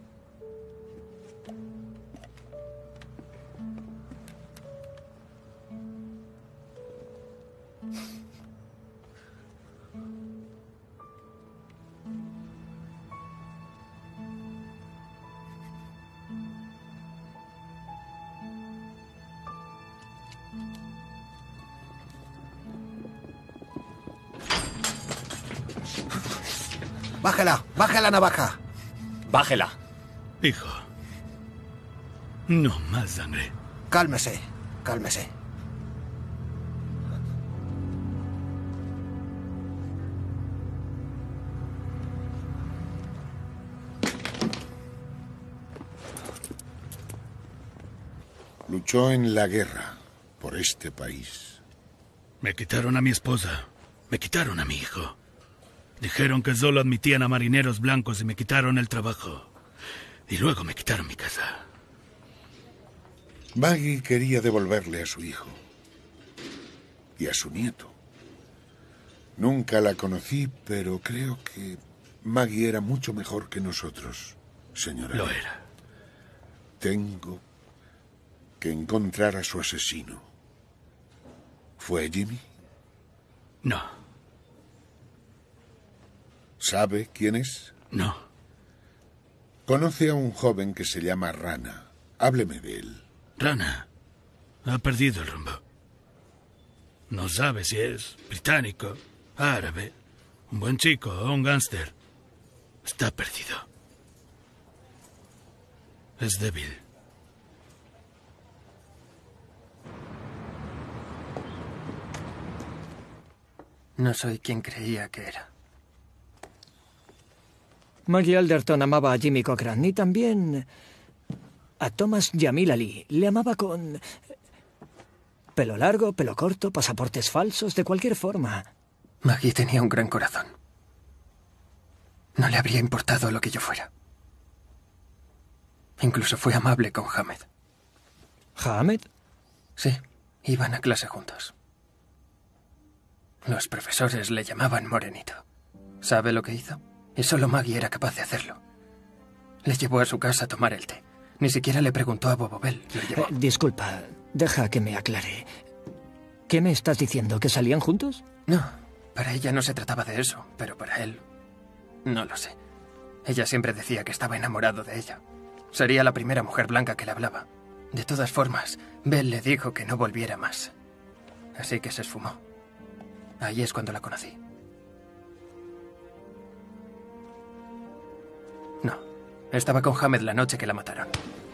Speaker 6: Bájela, baja la navaja.
Speaker 14: Bájela.
Speaker 8: Hijo. No más sangre.
Speaker 6: Cálmese, cálmese.
Speaker 2: Luchó en la guerra por este país.
Speaker 8: Me quitaron a mi esposa. Me quitaron a mi hijo. Dijeron que solo admitían a marineros blancos y me quitaron el trabajo. Y luego me quitaron mi casa.
Speaker 2: Maggie quería devolverle a su hijo. Y a su nieto. Nunca la conocí, pero creo que Maggie era mucho mejor que nosotros, señora.
Speaker 8: Lo era.
Speaker 2: Tengo que encontrar a su asesino. ¿Fue Jimmy?
Speaker 8: No.
Speaker 2: ¿Sabe quién es?
Speaker 8: No.
Speaker 2: Conoce a un joven que se llama Rana. Hábleme de él.
Speaker 8: Rana ha perdido el rumbo. No sabe si es británico, árabe, un buen chico o un gángster. Está perdido. Es débil.
Speaker 16: No soy quien creía que era.
Speaker 1: Maggie Alderton amaba a Jimmy Cochran y también a Thomas Yamil Ali. Le amaba con pelo largo, pelo corto, pasaportes falsos, de cualquier forma.
Speaker 16: Maggie tenía un gran corazón. No le habría importado lo que yo fuera. Incluso fue amable con Hamed.
Speaker 1: ¿Hamed?
Speaker 16: Sí, iban a clase juntos. Los profesores le llamaban Morenito. ¿Sabe lo que hizo? Y solo Maggie era capaz de hacerlo. Le llevó a su casa a tomar el té. Ni siquiera le preguntó a Bobobel. Lo llevó.
Speaker 1: Eh, disculpa, deja que me aclare. ¿Qué me estás diciendo? ¿Que salían juntos?
Speaker 16: No, para ella no se trataba de eso, pero para él... no lo sé. Ella siempre decía que estaba enamorado de ella. Sería la primera mujer blanca que le hablaba. De todas formas, Bell le dijo que no volviera más. Así que se esfumó. Ahí es cuando la conocí. No, estaba con Hamed la noche que la mataron.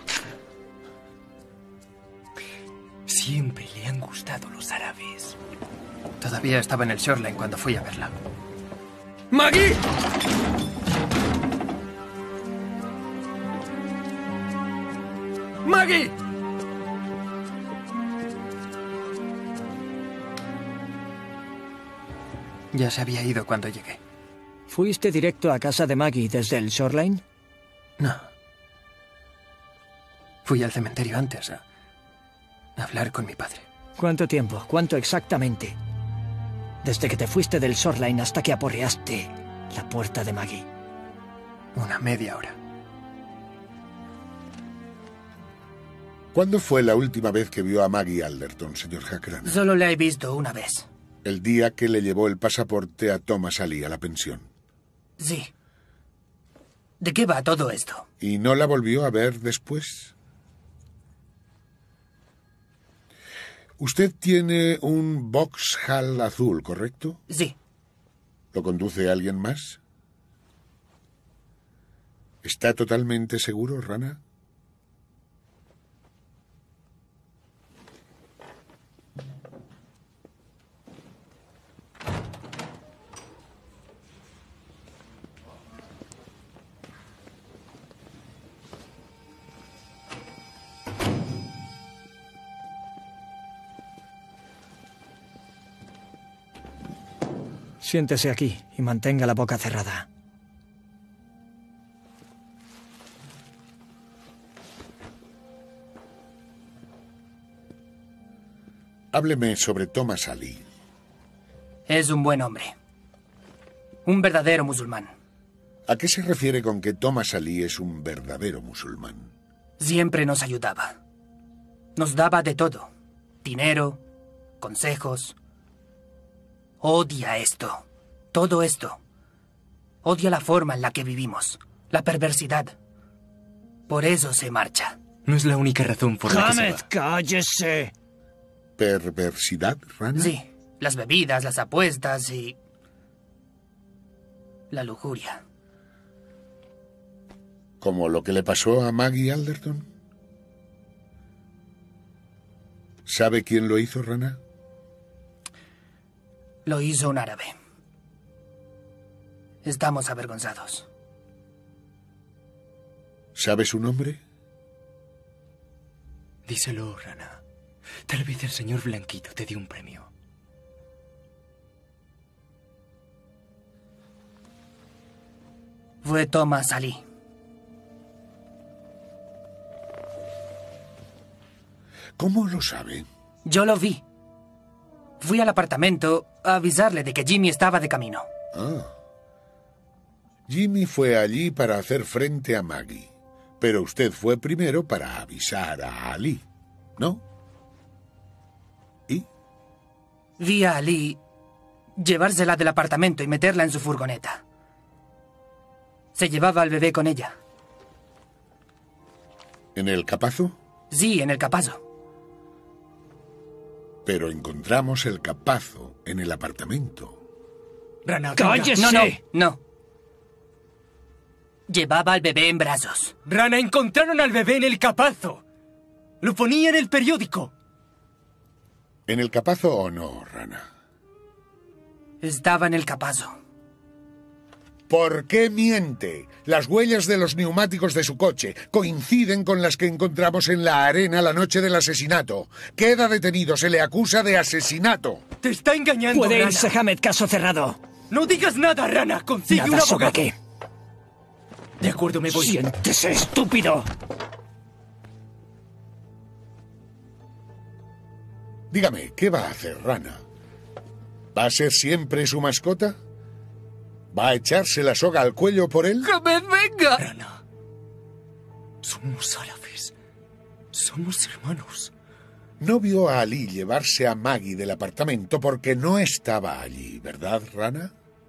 Speaker 4: Siempre le han gustado los árabes.
Speaker 16: Todavía estaba en el Shoreline cuando fui a verla.
Speaker 4: ¡Maggie! ¡Maggie!
Speaker 16: Ya se había ido cuando llegué.
Speaker 1: ¿Fuiste directo a casa de Maggie desde el Shoreline?
Speaker 16: No. Fui al cementerio antes a hablar con mi padre.
Speaker 1: ¿Cuánto tiempo? ¿Cuánto exactamente? Desde que te fuiste del Shoreline hasta que aporreaste la puerta de Maggie.
Speaker 16: Una media hora.
Speaker 2: ¿Cuándo fue la última vez que vio a Maggie Alderton, señor Jack?
Speaker 4: Solo la he visto una vez.
Speaker 2: El día que le llevó el pasaporte a Thomas Ali a la pensión.
Speaker 4: Sí. ¿De qué va todo esto?
Speaker 2: ¿Y no la volvió a ver después? Usted tiene un Vauxhall azul, ¿correcto?
Speaker 4: Sí.
Speaker 2: ¿Lo conduce alguien más? ¿Está totalmente seguro, Rana?
Speaker 1: Siéntese aquí y mantenga la boca cerrada.
Speaker 2: Hábleme sobre Thomas Ali.
Speaker 4: Es un buen hombre. Un verdadero musulmán.
Speaker 2: ¿A qué se refiere con que Thomas Ali es un verdadero musulmán?
Speaker 4: Siempre nos ayudaba. Nos daba de todo. Dinero, consejos. Odia esto. Todo esto. Odia la forma en la que vivimos. La perversidad. Por eso se marcha.
Speaker 3: No es la única razón por la que se
Speaker 1: Hamed,
Speaker 3: va.
Speaker 1: cállese.
Speaker 2: ¿Perversidad, Rana?
Speaker 4: Sí. Las bebidas, las apuestas y... la lujuria.
Speaker 2: ¿Como lo que le pasó a Maggie Alderton? ¿Sabe quién lo hizo, Rana?
Speaker 4: Lo hizo un árabe. Estamos avergonzados.
Speaker 2: ¿Sabe su nombre?
Speaker 3: Díselo, Rana. Tal vez el señor Blanquito te dio un premio.
Speaker 4: Fue Thomas Ali.
Speaker 2: ¿Cómo lo sabe?
Speaker 4: Yo lo vi. Fui al apartamento a avisarle de que Jimmy estaba de camino.
Speaker 2: Ah. Jimmy fue allí para hacer frente a Maggie, pero usted fue primero para avisar a Ali, ¿no? ¿Y?
Speaker 4: Vi a Ali llevársela del apartamento y meterla en su furgoneta. Se llevaba al bebé con ella.
Speaker 2: ¿En el capazo?
Speaker 4: Sí, en el capazo.
Speaker 2: Pero encontramos el capazo en el apartamento.
Speaker 3: Rana,
Speaker 4: ¡cállese! No, no, no. Llevaba al bebé en brazos.
Speaker 3: Rana, encontraron al bebé en el capazo. Lo ponía en el periódico.
Speaker 2: ¿En el capazo o no, Rana?
Speaker 4: Estaba en el capazo.
Speaker 2: ¿Por qué miente? Las huellas de los neumáticos de su coche coinciden con las que encontramos en la arena la noche del asesinato. Queda detenido, se le acusa de asesinato.
Speaker 3: Te está engañando,
Speaker 1: Puede
Speaker 3: Rana.
Speaker 1: irse, Hamed, caso cerrado.
Speaker 3: No digas nada, Rana. Consigue
Speaker 1: Nada
Speaker 3: un
Speaker 1: sobre
Speaker 3: abogado.
Speaker 1: qué.
Speaker 3: De acuerdo, me voy.
Speaker 1: Siéntese, estúpido.
Speaker 2: Dígame, ¿qué va a hacer, Rana? ¿Va a ser siempre su mascota? ¿Va a echarse la soga al cuello por él?
Speaker 4: ¡Hamed, venga!
Speaker 3: Rana, somos árabes. Somos hermanos.
Speaker 2: No vio a Ali llevarse a Maggie del apartamento porque no estaba allí, ¿verdad, Rana?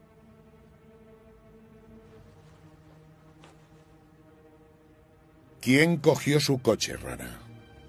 Speaker 2: ¿Quién cogió su coche, Rana?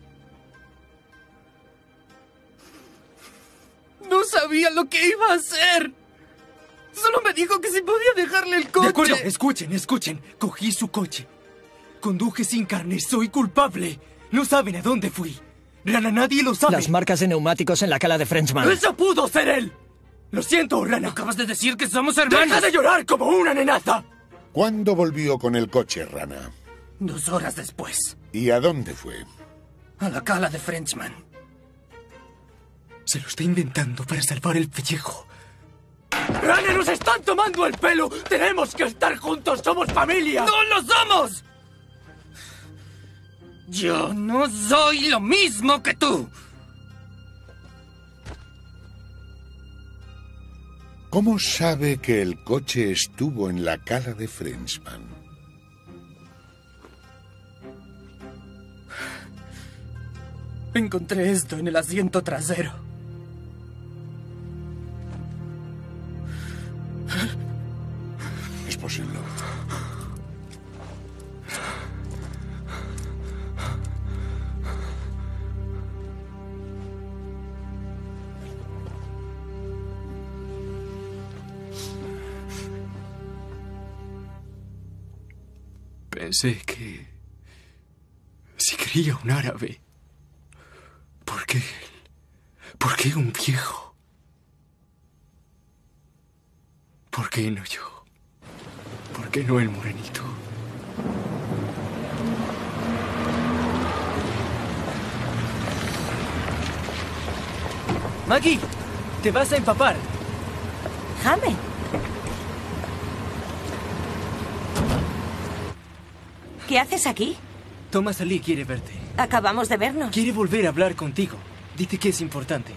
Speaker 4: No sabía lo que iba a hacer. Solo me dijo que si podía dejarle el coche.
Speaker 3: De acuerdo, escuchen, escuchen. Cogí su coche. Conduje sin carne, soy culpable. No saben a dónde fui. Rana, nadie lo sabe.
Speaker 1: Las marcas de neumáticos en la cala de Frenchman.
Speaker 3: ¡Eso pudo ser él! Lo siento, Rana.
Speaker 4: Acabas de decir que somos hermanos.
Speaker 3: ¡Deja de llorar como una nenaza!
Speaker 2: ¿Cuándo volvió con el coche, Rana?
Speaker 4: Dos horas después.
Speaker 2: ¿Y a dónde fue?
Speaker 4: A la cala de Frenchman.
Speaker 3: Se lo está inventando para salvar el pellejo. ¡Rana, nos están tomando el pelo! ¡Tenemos que estar juntos! ¡Somos familia!
Speaker 4: ¡No lo somos! Yo no soy lo mismo que tú.
Speaker 2: ¿Cómo sabe que el coche estuvo en la cala de Frenchman?
Speaker 4: Encontré esto en el asiento trasero.
Speaker 2: Espósenlo.
Speaker 3: Pensé que... si quería un árabe, ¿por qué él? ¿Por qué un viejo? ¿Por qué no yo? ¿Por qué no el morenito? Maggie, te vas a empapar.
Speaker 5: Jaime. ¿Qué haces aquí?
Speaker 3: Thomas Ali quiere verte.
Speaker 5: Acabamos de vernos.
Speaker 3: Quiere volver a hablar contigo. Dice que es importante.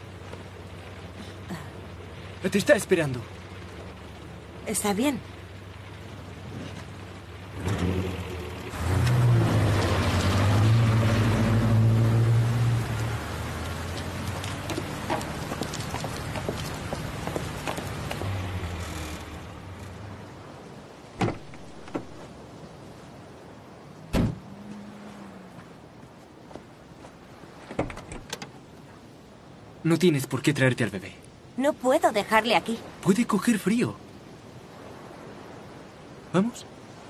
Speaker 3: Te está esperando.
Speaker 5: Está bien.
Speaker 3: No tienes por qué traerte al bebé.
Speaker 5: No puedo dejarle aquí.
Speaker 3: Puede coger frío. ¿Vamos?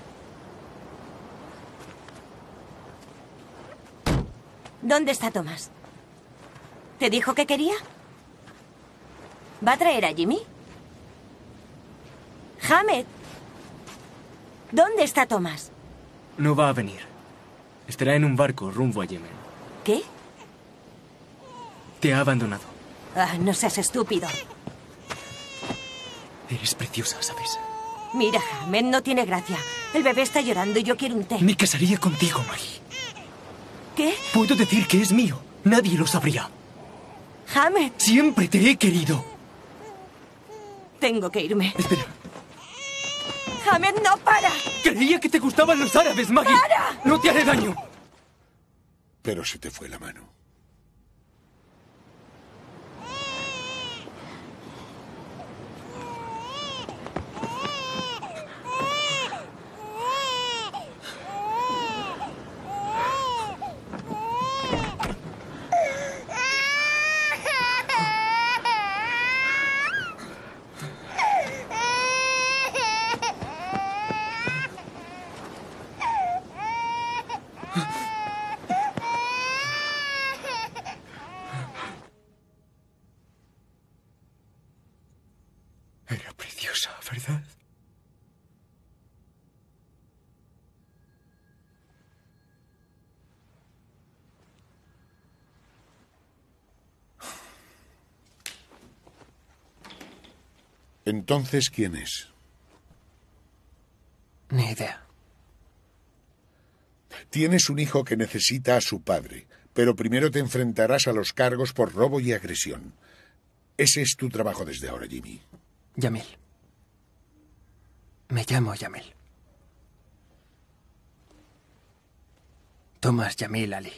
Speaker 5: ¿Dónde está Tomás? ¿Te dijo que quería? ¿Va a traer a Jimmy? Hamed. ¿Dónde está Tomás?
Speaker 3: No va a venir. Estará en un barco rumbo a Yemen.
Speaker 5: ¿Qué?
Speaker 3: Te ha abandonado.
Speaker 5: Ah, no seas estúpido.
Speaker 3: Eres preciosa, ¿sabes?
Speaker 5: Mira, Hamed, no tiene gracia. El bebé está llorando y yo quiero un té.
Speaker 3: Me casaría contigo, Maggie.
Speaker 5: ¿Qué?
Speaker 3: Puedo decir que es mío. Nadie lo sabría.
Speaker 5: Hamed.
Speaker 3: Siempre te he querido.
Speaker 5: Tengo que irme.
Speaker 3: Espera.
Speaker 5: Hamed, no, para.
Speaker 3: Creía que te gustaban los árabes, Maggie.
Speaker 5: ¡Para!
Speaker 3: No te haré daño.
Speaker 2: Pero se te fue la mano.
Speaker 3: Era preciosa, ¿verdad?
Speaker 2: Entonces, ¿quién es?
Speaker 16: Ni idea.
Speaker 2: Tienes un hijo que necesita a su padre, pero primero te enfrentarás a los cargos por robo y agresión. Ese es tu trabajo desde ahora, Jimmy.
Speaker 16: Yamil. Me llamo Yamil. Thomas Yamil Ali.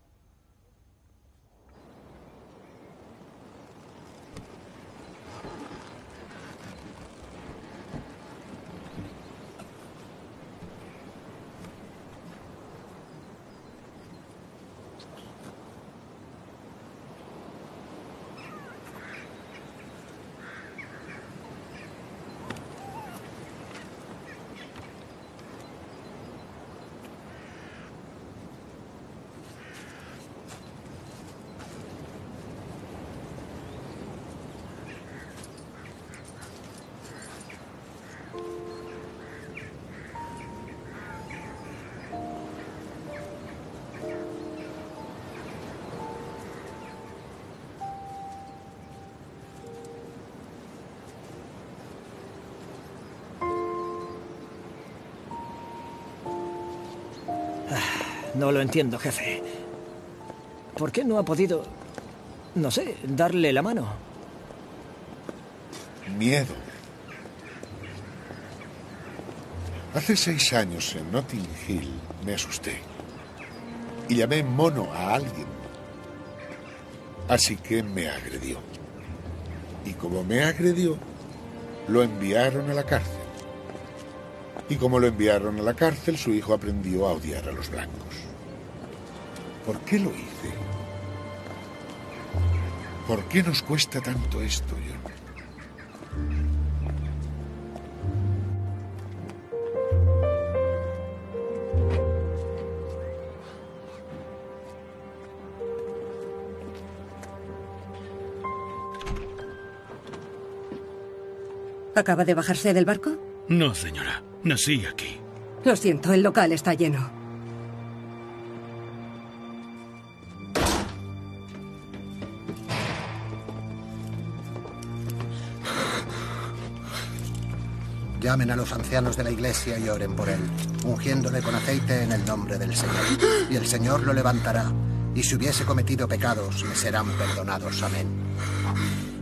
Speaker 1: No lo entiendo, jefe. ¿Por qué no ha podido, no sé, darle la mano?
Speaker 2: Miedo. Hace seis años en Notting Hill me asusté y llamé mono a alguien. Así que me agredió. Y como me agredió, lo enviaron a la cárcel. Y como lo enviaron a la cárcel, su hijo aprendió a odiar a los blancos. ¿Por qué lo hice? ¿Por qué nos cuesta tanto esto, John?
Speaker 17: ¿Acaba de bajarse del barco?
Speaker 8: No, señora. Nací aquí.
Speaker 17: Lo siento, el local está lleno.
Speaker 6: Llamen a los ancianos de la iglesia y oren por él, ungiéndole con aceite en el nombre del Señor. Y el Señor lo levantará, y si hubiese cometido pecados, le serán perdonados. Amén.